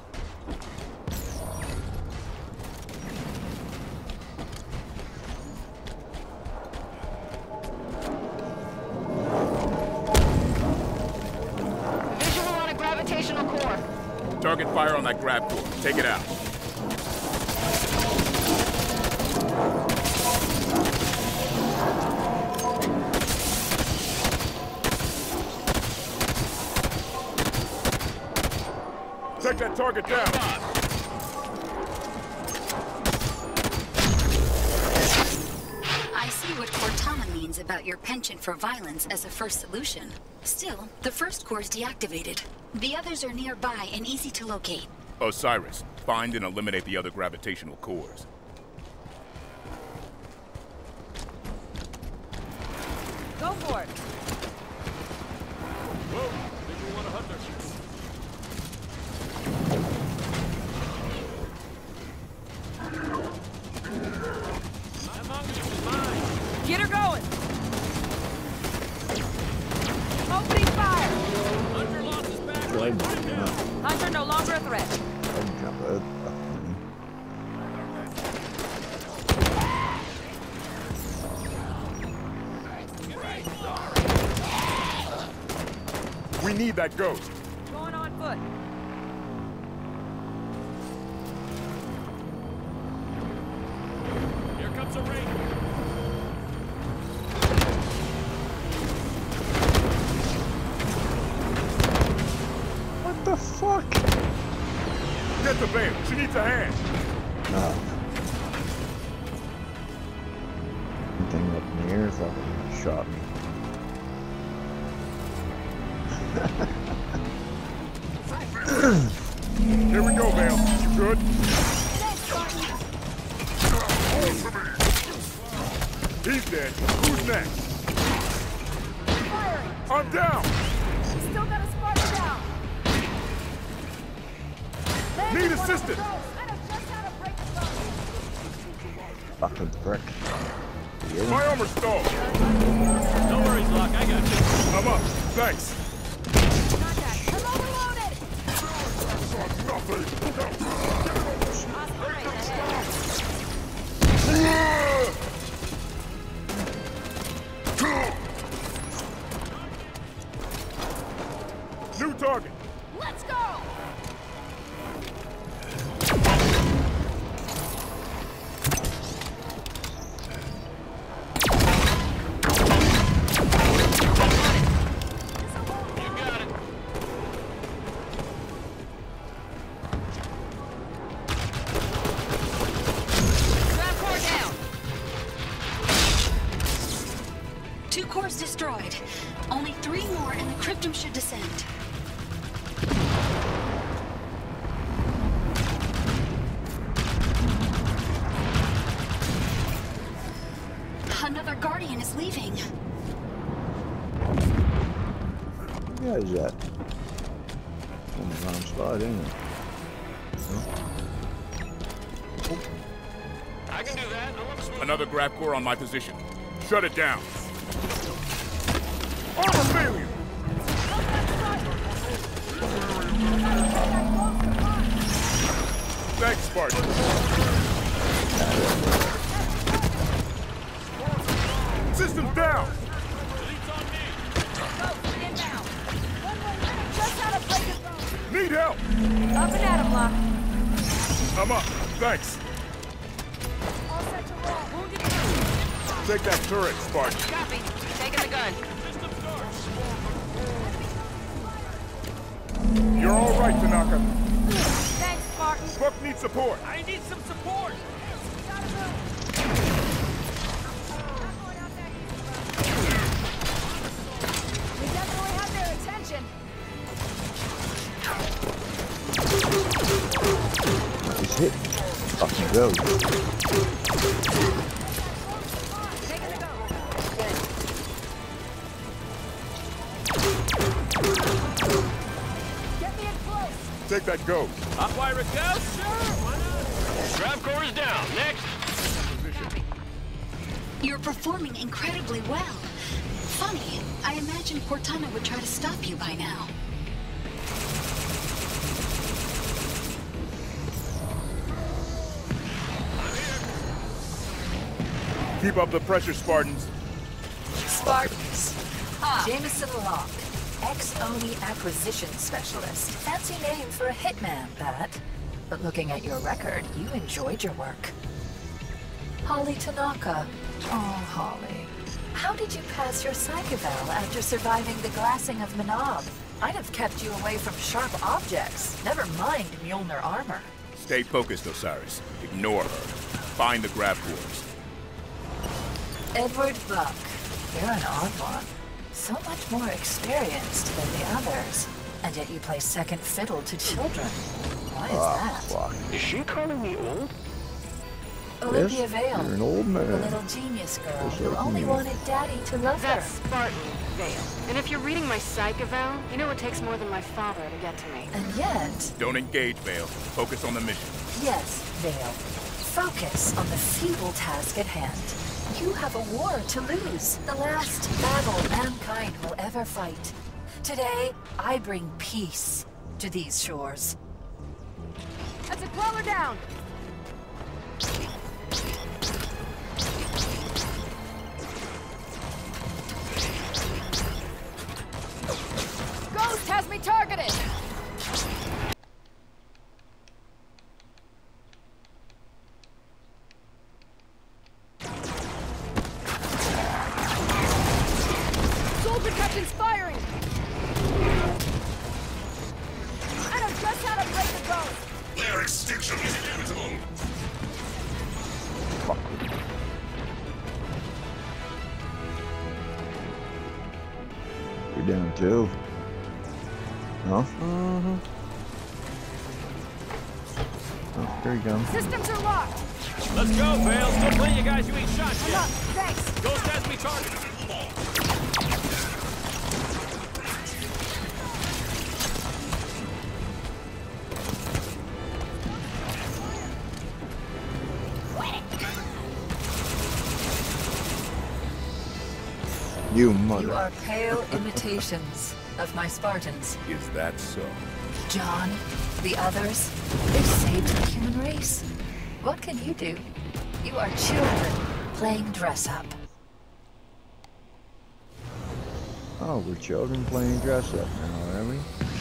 Visual on a gravitational core. Target fire on that grab core. Take it out. Take that target down. I see what Cortana means about your penchant for violence as a first solution. Still, the first core is deactivated. The others are nearby and easy to locate. Osiris, find and eliminate the other gravitational cores. Go for it. Whoa, visual on a hunter. My mongoose is mine. Get her going. Opening fire. Hunter lost his back. Go ahead and jump out. Hunter no longer a threat. Go ahead and jump out. We need that ghost. Going on foot. Here comes a ring. What the fuck? Get the veil. She needs a hand. Oh. Thing up in the air fucking shot me. Here we go, Vale. You good? He's dead. Who's next? Firing. I'm down. We still got a Spartan down. Landed Need one of assistance. the drones. I have just had a break the Fucking prick. Get him. My armor's stalled. No worries, Locke. I got you. I'm up. Thanks. contact. I'm overloaded. New target. Let's go. You got it. Grab core down. Two cores destroyed. Only three more and the cryptum should descend. Another Guardian is leaving. Yeah, is that? On the wrong spot, ain't it? Huh? I can do that. I want to smooth. Another grab core on my position. Shut it down. Armor failure! Thanks, Spartan. Systems down! Need help! Up and at him, Locke. I'm up. Thanks. All set to roll. Wounded. Take that turret, Spartan. Copy. Taking the gun. You're all right, Tanaka. Thanks, Spartan. Buck needs support. I need some support. We definitely have their attention. Just hit. Fucking go. Get me in close. Take that go. Up wire it goes? Sure, why not? Grab core is down. Next. You're performing incredibly well. Funny, I imagined Cortana would try to stop you by now. Keep up the pressure, Spartans. Spartans. Ah. Jameson Locke, ex-Oni acquisition specialist. Fancy name for a hitman, that. But looking at your record, you enjoyed your work. Holly Tanaka. Oh, Holly. How did you pass your psych eval after surviving the glassing of Manaab? I'd have kept you away from sharp objects. Never mind Mjolnir armor. Stay focused, Osiris. Ignore her. Find the grab cores. Edward Buck. You're an odd one. So much more experienced than the others. And yet you play second fiddle to children. Why is Oh, that? fuck. Is she calling me old? Olivia Yes, Vale. you're an old man. The little genius girl Just who like only me. wanted Daddy to love That's her. Spartan Vale. And if you're reading my psych eval, you know it takes more than my father to get to me. And yet, Don't engage, Vale. Focus on the mission. yes, Vale. Focus on the futile task at hand. You have a war to lose. The last battle mankind will ever fight. Today, I bring peace to these shores. That's a crawler down! Ghost has me targeted! Soldier captain's firing! I know just how to break the ghost! Their extinction is inevitable. You're down too. Huh? Mm-hmm. Oh, here you go. Systems are locked! Let's go, Vale. Still plenty of guys you ain't shot I'm yet. up, thanks! Ghost has me targeted. You You mother. are pale imitations of my Spartans. Is that so? John, the others, they've saved the human race. What can you do? You are children playing dress-up. Oh, we're children playing dress up now, are we?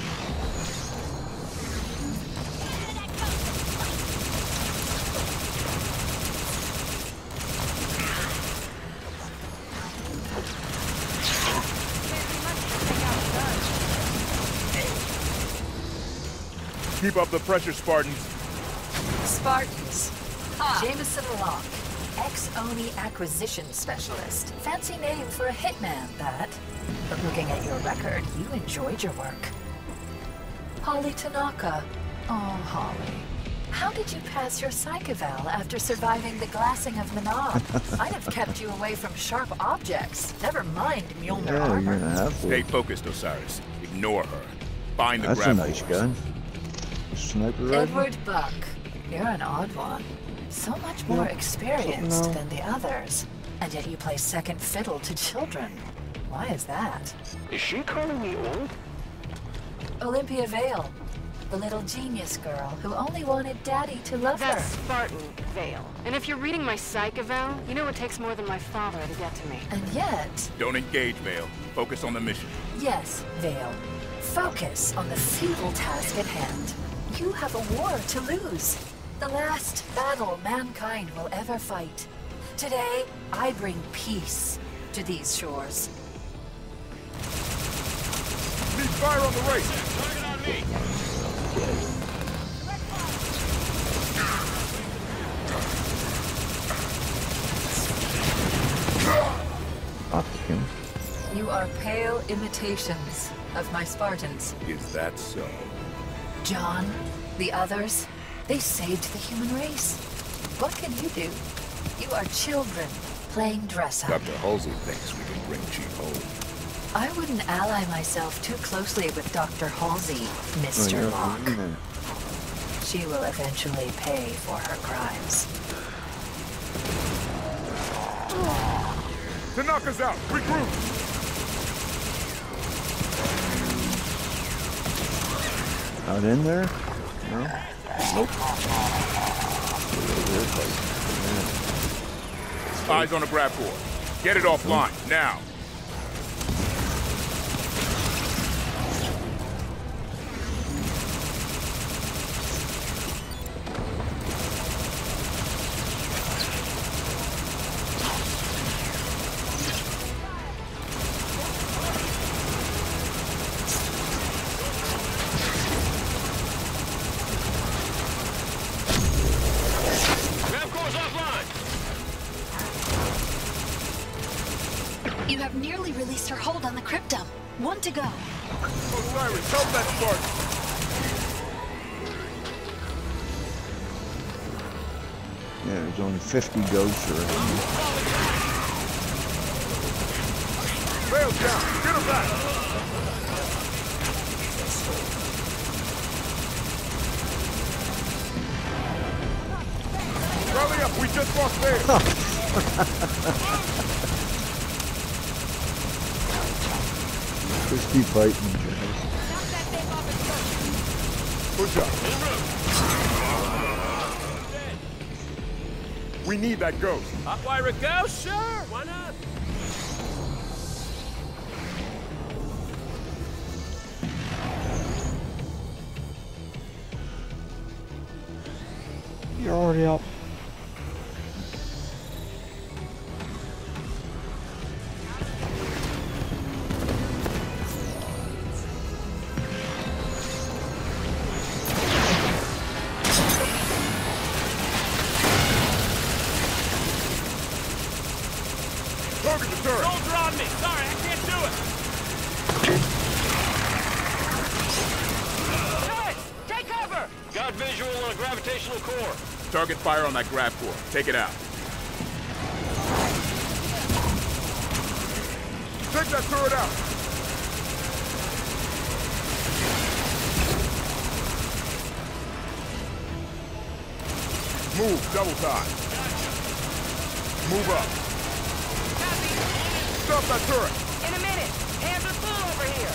Keep up the pressure, Spartans. Spartans. Ah. Jameson Locke, ex-Oni acquisition specialist. Fancy name for a hitman, that. But looking at your record, you enjoyed your work. Holly Tanaka. Oh, Holly. How did you pass your psych eval after surviving the glassing of Menard? I'd have kept you away from sharp objects. Never mind Mjolnir Yeah, armor. you're gonna have to. Stay focused, Osiris. Ignore her. Find the That's a grab nice force. gun. Sniper rifle? Edward Buck, you're an odd one. So much more Yep. experienced No. than the others. And yet you play second fiddle to children. Why is that? Is she calling me old? Olympia Vale, the little genius girl who only wanted Daddy to love That's her. Spartan Vale. And if you're reading my psych eval, you know it takes more than my father to get to me. And yet, Don't engage, Vale. Focus on the mission. yes, Vale, focus on the futile task at hand. You have a war to lose. The last battle mankind will ever fight. Today, I bring peace to these shores. Need fire on the right. Target on me. Fuck him. You are pale imitations of my Spartans. Is that so? John, the others, they saved the human race. What can you do? You are children playing dress up. Doctor Halsey thinks we can bring Chief home. I wouldn't ally myself too closely with Doctor Halsey, Mister Oh, yeah, Locke. wait a minute. She will eventually pay for her crimes. To knock us out, regroup! Not in there? No? Nope. Eyes on the grab force. Get it offline, now. Grab core's offline. You have nearly released her hold on the cryptum. One to go. Osiris, help that Spartan! Yeah, there's only fifty ghosts around. Rails down, get him back! Rally up, we just lost there! Just keep fighting, guys. Push up. We need that ghost. Hotwire a ghost? Sure, why not? You're already up. Target the turret. Soldier on me. Sorry, I can't do it. Guys, take cover! Got visual on a gravitational core. Target fire on that grab core. Take it out. Take that turret out. Move, double time. Move up. Stop that turret. In a minute. Hands are full over here.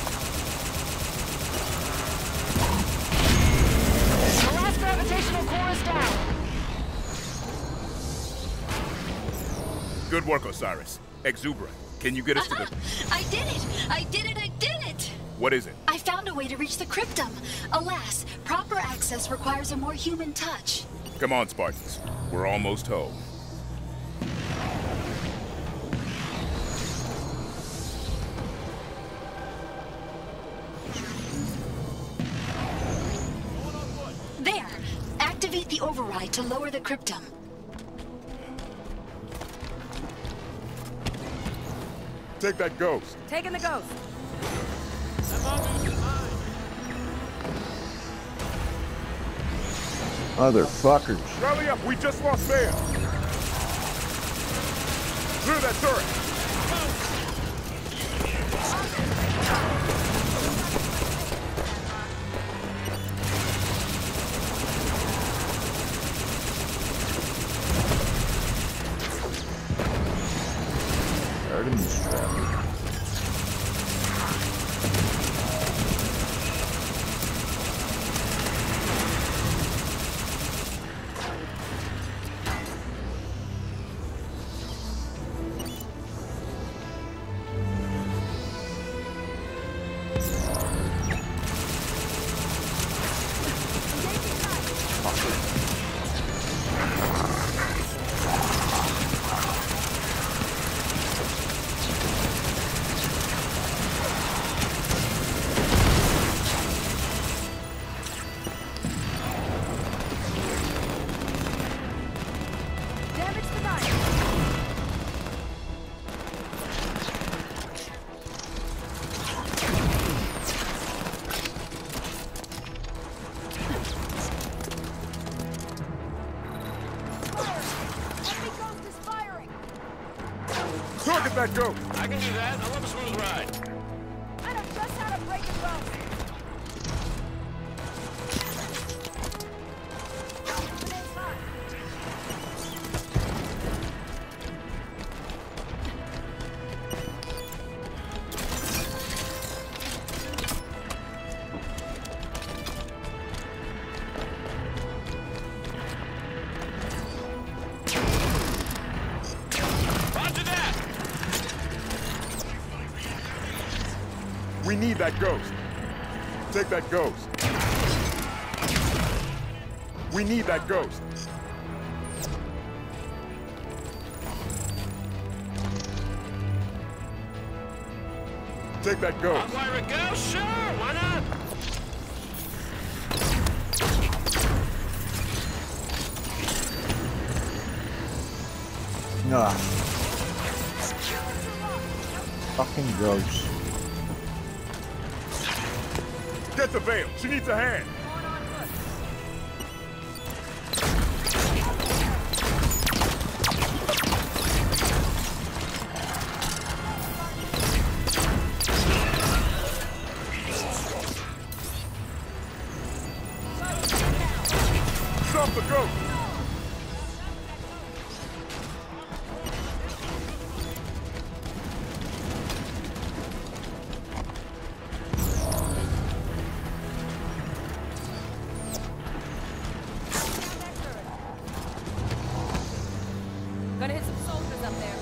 The last gravitational core is down. Good work, Osiris. Exuberant. Can you get us to the... I did it! I did it! I did it! What is it? I found a way to reach the cryptum. Alas, proper access requires a more human touch. Come on, Spartans. We're almost home. There! Activate the override to lower the cryptum. Take that ghost. Taking the ghost. Motherfuckers. Rally up, we just lost man. Clear that turret. Artemis traffic. Target that goat! I can do that. I love a smooth ride. I know just how to break his bones. We need that ghost. Take that ghost. We need that ghost. Take that ghost. Fire a ghost? Sure, why not? Nah. Fucking ghost. Get the veil. She needs a hand. Stop the goat. Gonna hit some soldiers up there.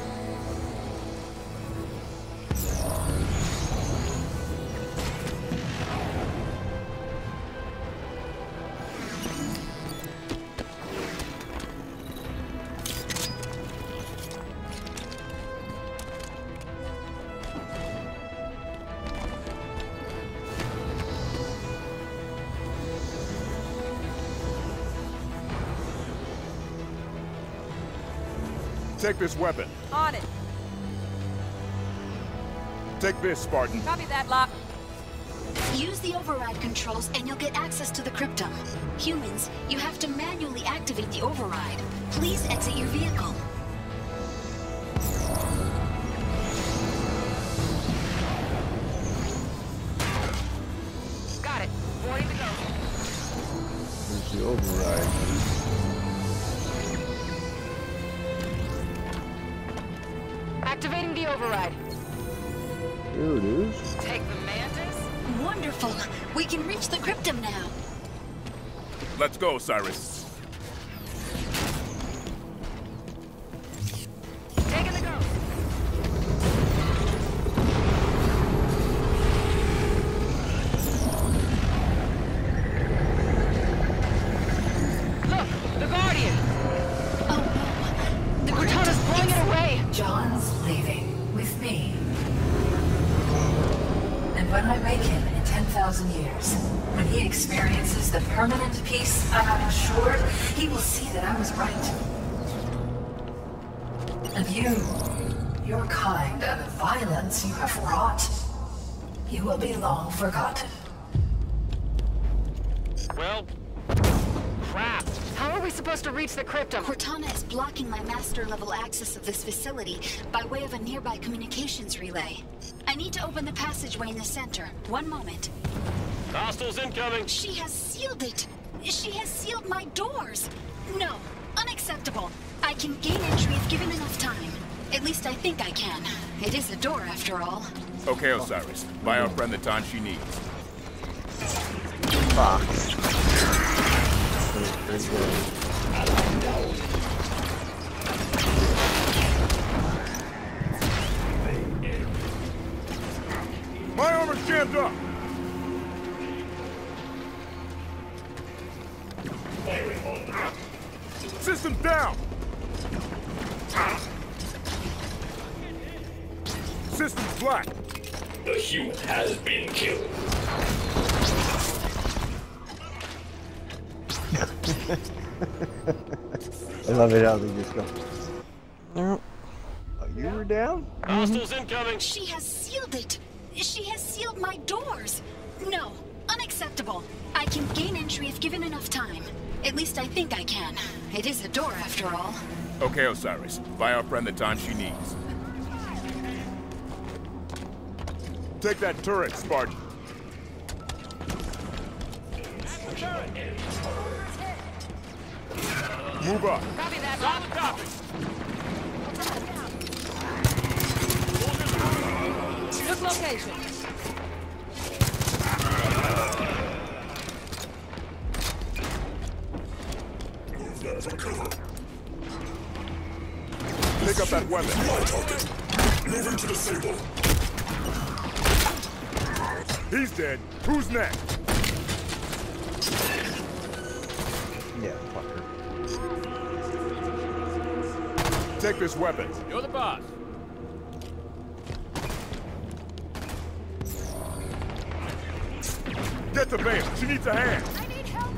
Take this weapon. On it. Take this, Spartan. Copy that, Locke. Use the override controls and you'll get access to the cryptum. Humans, you have to manually activate the override. Please exit your vehicle. Got it. Ready to go. There's the override. Activating the override. Here it is. Take the mantis. Wonderful. We can reach the cryptum now. Let's go, Cyrus. Taking the ghost. Look, the Guardian. Oh no. The Cortana's blowing it away. John's leaving with me. And when I wake him in ten thousand years, when he experiences the permanent peace I have ensured, he will see that I was right. And you, your kind, and the violence you have wrought, you will be long forgotten. Well, crap! How are we supposed to reach the cryptum? Cortana is blocking my master-level access of this facility by way of a nearby communications relay. I need to open the passageway in the center. One moment. Hostiles incoming! She has sealed it! She has sealed my doors! No! Unacceptable! I can gain entry if given enough time. At least I think I can. It is a door, after all. Okay, Osiris. Buy our friend the time she needs. Fuck. My armor's jammed up! System down! System's black! The human has been killed. I love it how they just go. No. Oh, you were down? Hostiles incoming! She has sealed it! She has sealed my doors! No! Unacceptable! I can gain entry if given enough time. At least I think I can. It is a door, after all. Okay, Osiris. Buy our friend the time she needs. Take that turret, Spartan. Move up. Copy that, Solid copy! Look location. Pick up that weapon. My target. Moving to disable. He's dead. Who's next? Yeah, fucker. Take this weapon. You're the boss. Get to Bale. She needs a hand. I need help.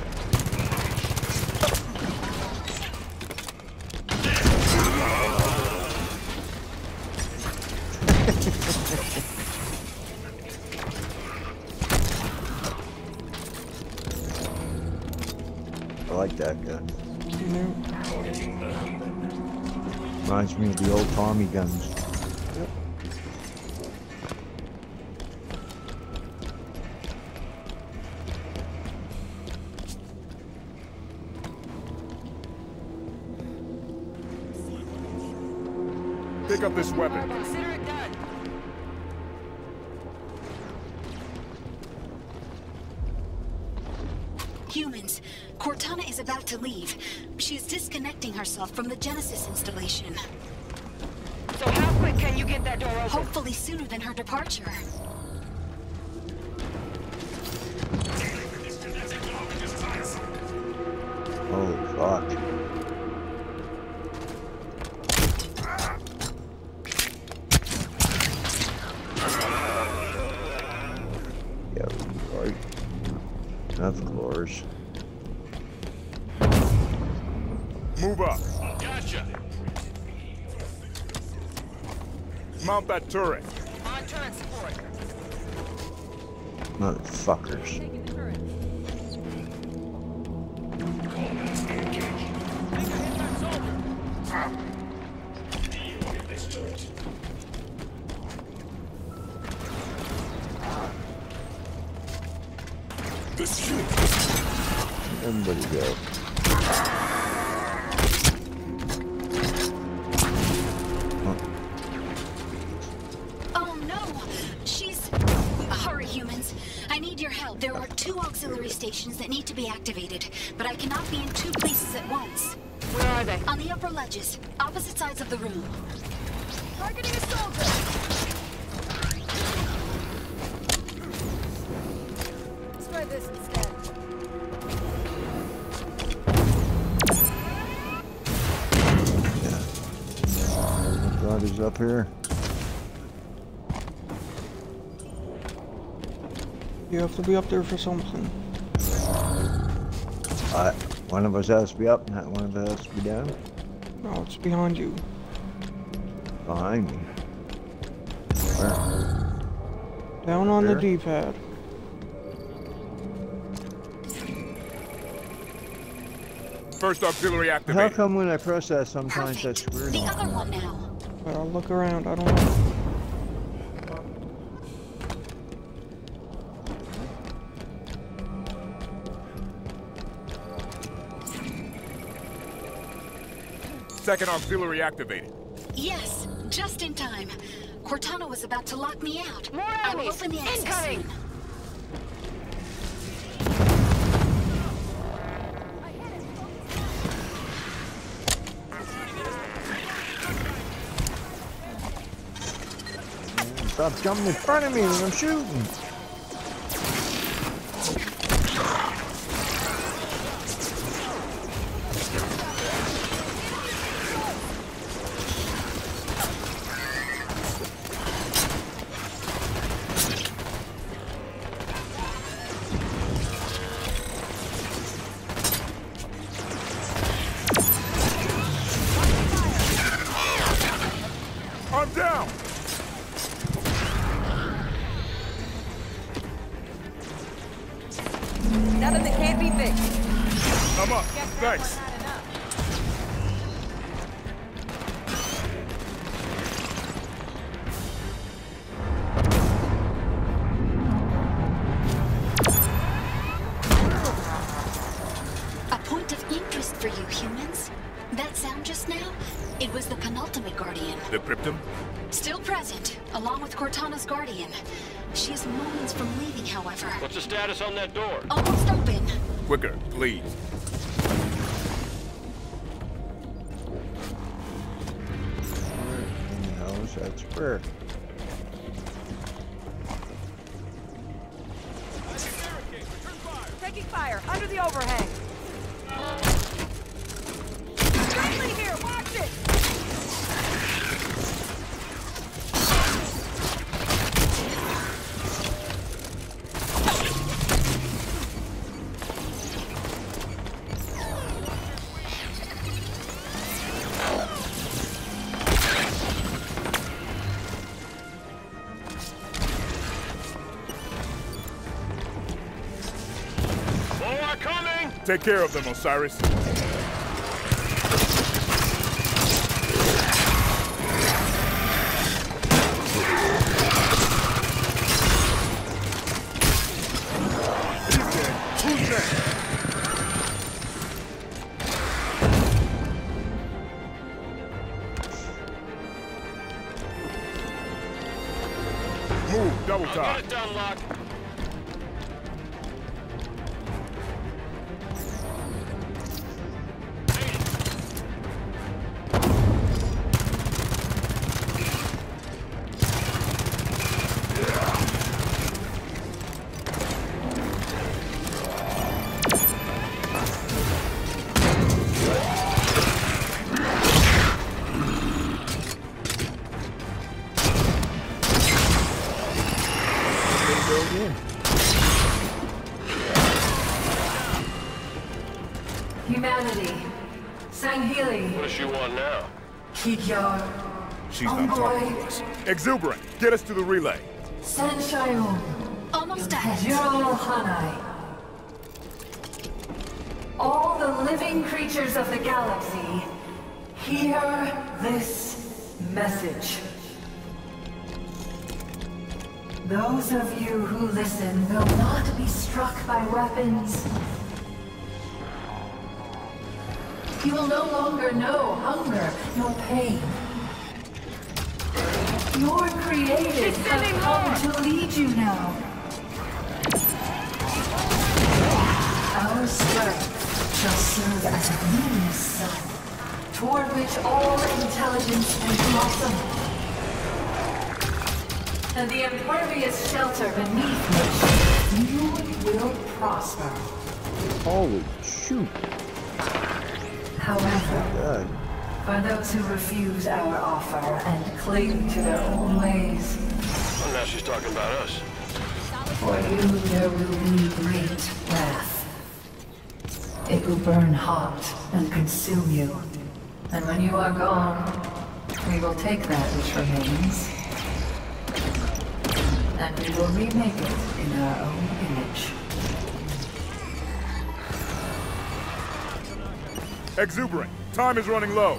I like that gun. No. Reminds me of the old Tommy guns. Yep. Pick up this weapon. Consider it done. Humans, Cortana is about to leave. She is disconnecting herself from the Genesis installation. So how quick can you get that door open? Hopefully sooner than her departure. Holy fuck. Yeah, right. Of course. Move up. Gotcha! Mount that turret. On turret support. Motherfuckers. Taking the turret. This turret. This unit. Everybody go. Oh no! She's... Hurry, humans. I need your help. There are two auxiliary stations that need to be activated, but I cannot be in two places at once. Where are they? On the upper ledges, opposite sides of the room. Targeting a soldier. Let's try this instead. God is up here. You have to be up there for something. Uh, one of us has to be up, and one of us has to be down. No, it's behind you. Behind me. Where? Down on the There? D-pad. First auxiliary How activated. come when I press that sometimes that's weird? The other one now. I'll look around. I don't know. Second auxiliary activated. Yes, just in time. Cortana was about to lock me out. More I will enemies! open the access Incoming! soon. Stop coming in front of me when I'm shooting. I'm down. Nothing that can't be fixed. I'm up. Thanks. A point of interest for you humans. That sound just now? It was the penultimate Guardian. The Cryptum? Still present, along with Cortana's Guardian. She is moments from leaving, however. What's the status on that door? Almost open. Quicker, please. No, that's where. Taking fire under the overhang. Friendly here, watch it! More coming! Take care of them, Osiris. Who's next? Move, double I'll top. get it done, Locke. Humanity. Sangheili. What does she want now? Kikyar. She's not talking to us. Exuberant, get us to the relay. Sanshayun. Almost at it. Jiro Hanai. All the living creatures of the galaxy, hear this message. Those of you who listen will not be struck by weapons. You will no longer know hunger nor pain. Your created have come to lead you now. Our strength shall serve as a new sun, toward which all intelligence will blossom. And the impervious shelter beneath which you will prosper. Holy shoot. However, for those who refuse our offer and cling to their own ways, Well, now she's talking about us. for you there will be great wrath. It will burn hot and consume you. And when you are gone, we will take that which remains, and we will remake it in our own image. Exuberant, time is running low.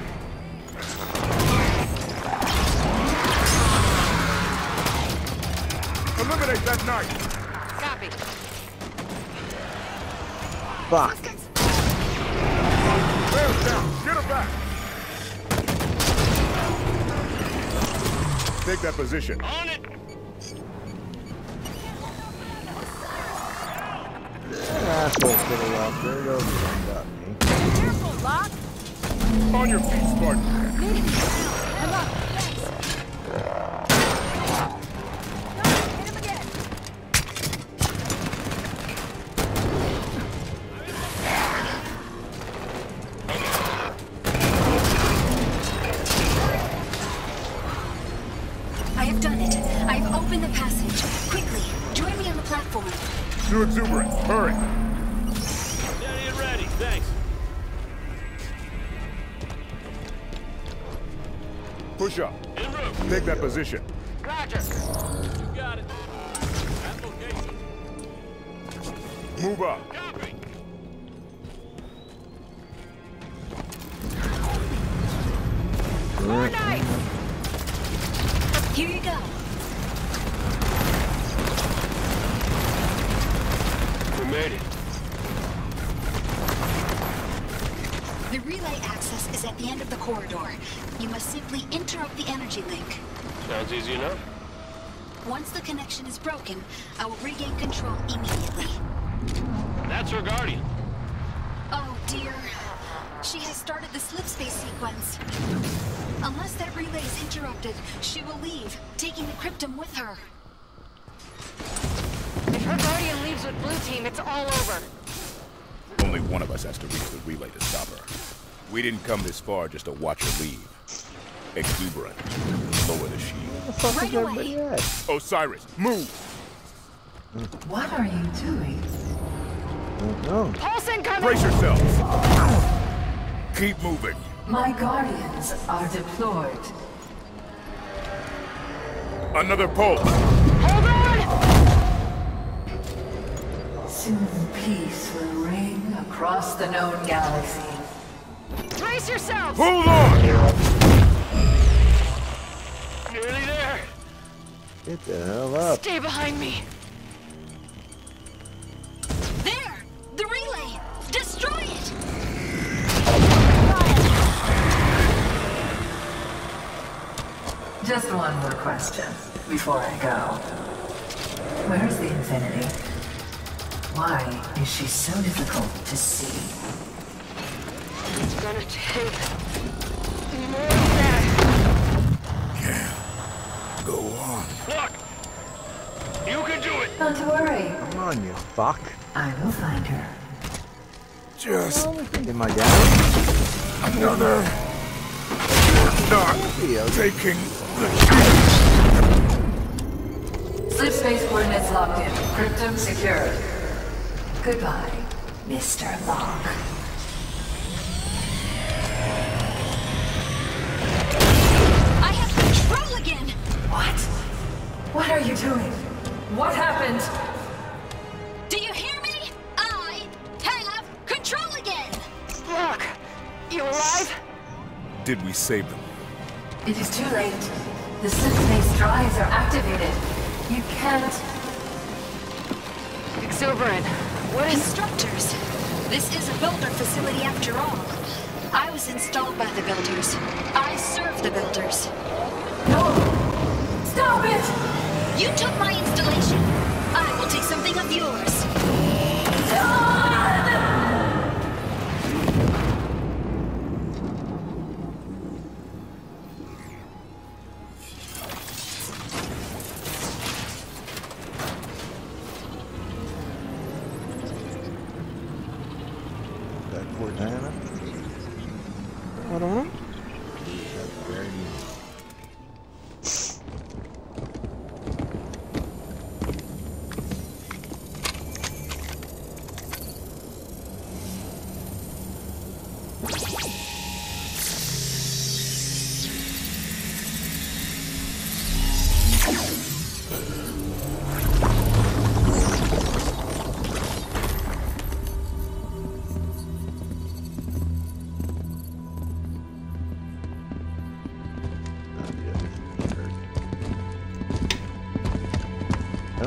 Eliminate that knight. Copy. Fuck. Bear's down. Get her back. Take that position. On it. Asshole fiddle up. There goes the one got me. Careful, Locke. On your feet, Spartan. Needing you. I'm up. Thanks. Hit him again. I have done it. I've opened the passage. Quickly, join me on the platform. To Exuberant, hurry. Steady and ready, thanks. Push up. En route. Take that position. Roger. You got it. At location. Move up. Copy. More knights. Here you go. We made it. The relay access is at the end of the corridor. You must simply interrupt the energy link. Sounds easy enough. Once the connection is broken, I will regain control immediately. That's her guardian. Oh dear. She has started the slip space sequence. Unless that relay is interrupted, she will leave, taking the cryptum with her. If her guardian leaves with Blue Team, it's all over. Only one of us has to reach the relay to stop her. We didn't come this far just to watch her leave. Exuberant, lower the shield. Right away. Osiris, move! What are you doing? No. Pulse incoming! Brace yourselves! Keep moving. My guardians are deployed. Another pulse! Hold on! Soon peace will reign across the known galaxy. Brace yourselves! Hold on! Nearly there. Get the hell up. Stay behind me. There! The relay! Destroy it! Just one more question before I go. Where's the Infinity? Why is she so difficult to see? It's gonna take more than that. Yeah. Go on. Look! You can do it! Not to worry. Come on, you fuck. I will find her. Just Am I down? another. Not taking the Slip space coordinates locked in. Cryptum secured. Goodbye, Mister Locke. I have control again! What? What are you doing? What happened? Do you hear me? I have control again! Look, you alive? Did we save them? It is too late. The slip space drives are activated. You can't... Exuberant. What is... Constructors. This is a builder facility after all. I was installed by the builders. I serve the builders. No! Stop it! You took my installation. I will take something of yours. That Cortana? I don't know. That's very neat.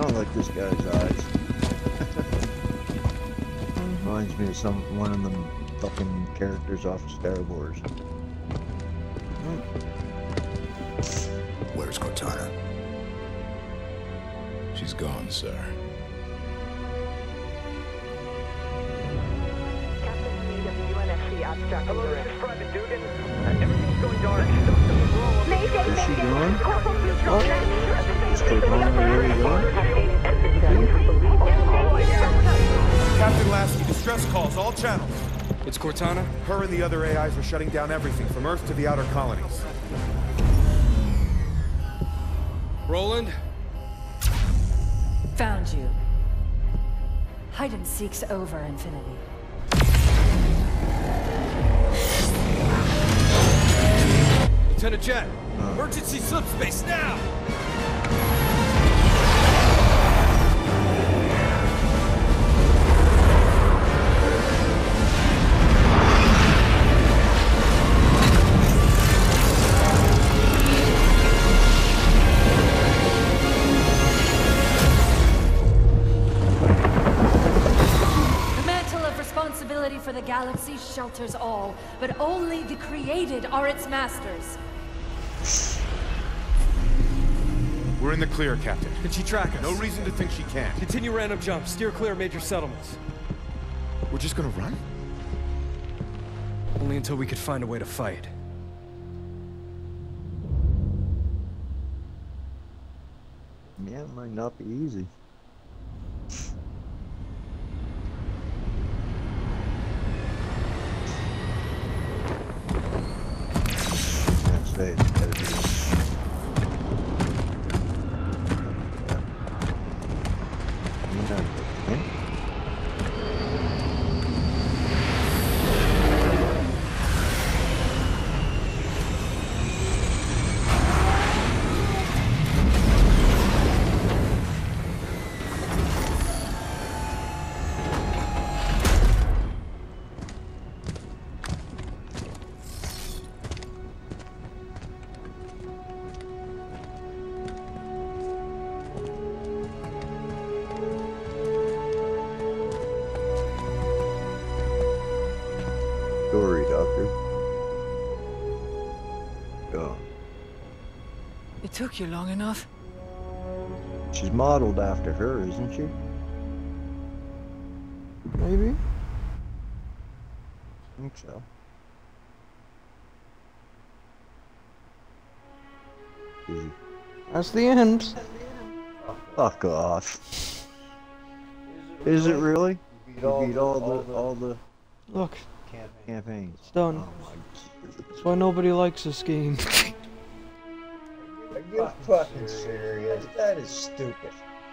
don't like this guy's eyes. Reminds me of some one of them fucking characters off Star Wars. Where's Cortana? She's gone, sir. Hello, this is Private Dugan. Uh, everything's going dark. Is she gone? What? Is Cortana really gone? Captain Lasky, distress calls, all channels. It's Cortana? Her and the other A Is are shutting down everything from Earth to the outer colonies. Roland? Found you. Hide and seek's over, Infinity. Lieutenant Jet, emergency subspace now! For the galaxy shelters all, but only the created are its masters. We're in the clear, Captain. Can she track us? No reason to think she can't. Continue random jump. Steer clear of major settlements. We're just gonna run? Only until we could find a way to fight. Yeah, it might not be easy. Say it's better be. I'm done. Okay. Story, Doctor. Go. It took you long enough? She's modeled after her, isn't she? Maybe. I think so. Easy. That's the end. Fuck off. Is it really? You beat all, all the all the Look. campaigns. It's done. Oh my. That's why nobody likes this game. Are you fucking serious? That is stupid.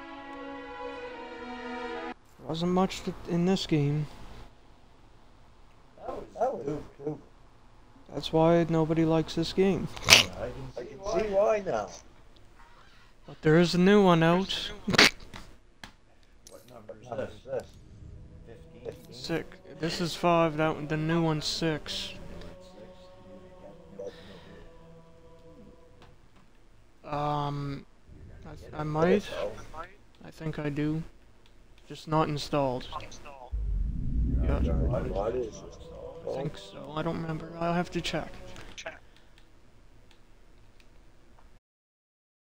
Wasn't much to, in this game. That was, that was stupid. That's why nobody likes this game. I can, I can see why now. But there is a new one out. What number is this? Six. This is five. That one, the new one's six. Um, I, I might. I think I do. Just not installed. Yeah. I think so. I don't remember. I'll have to check.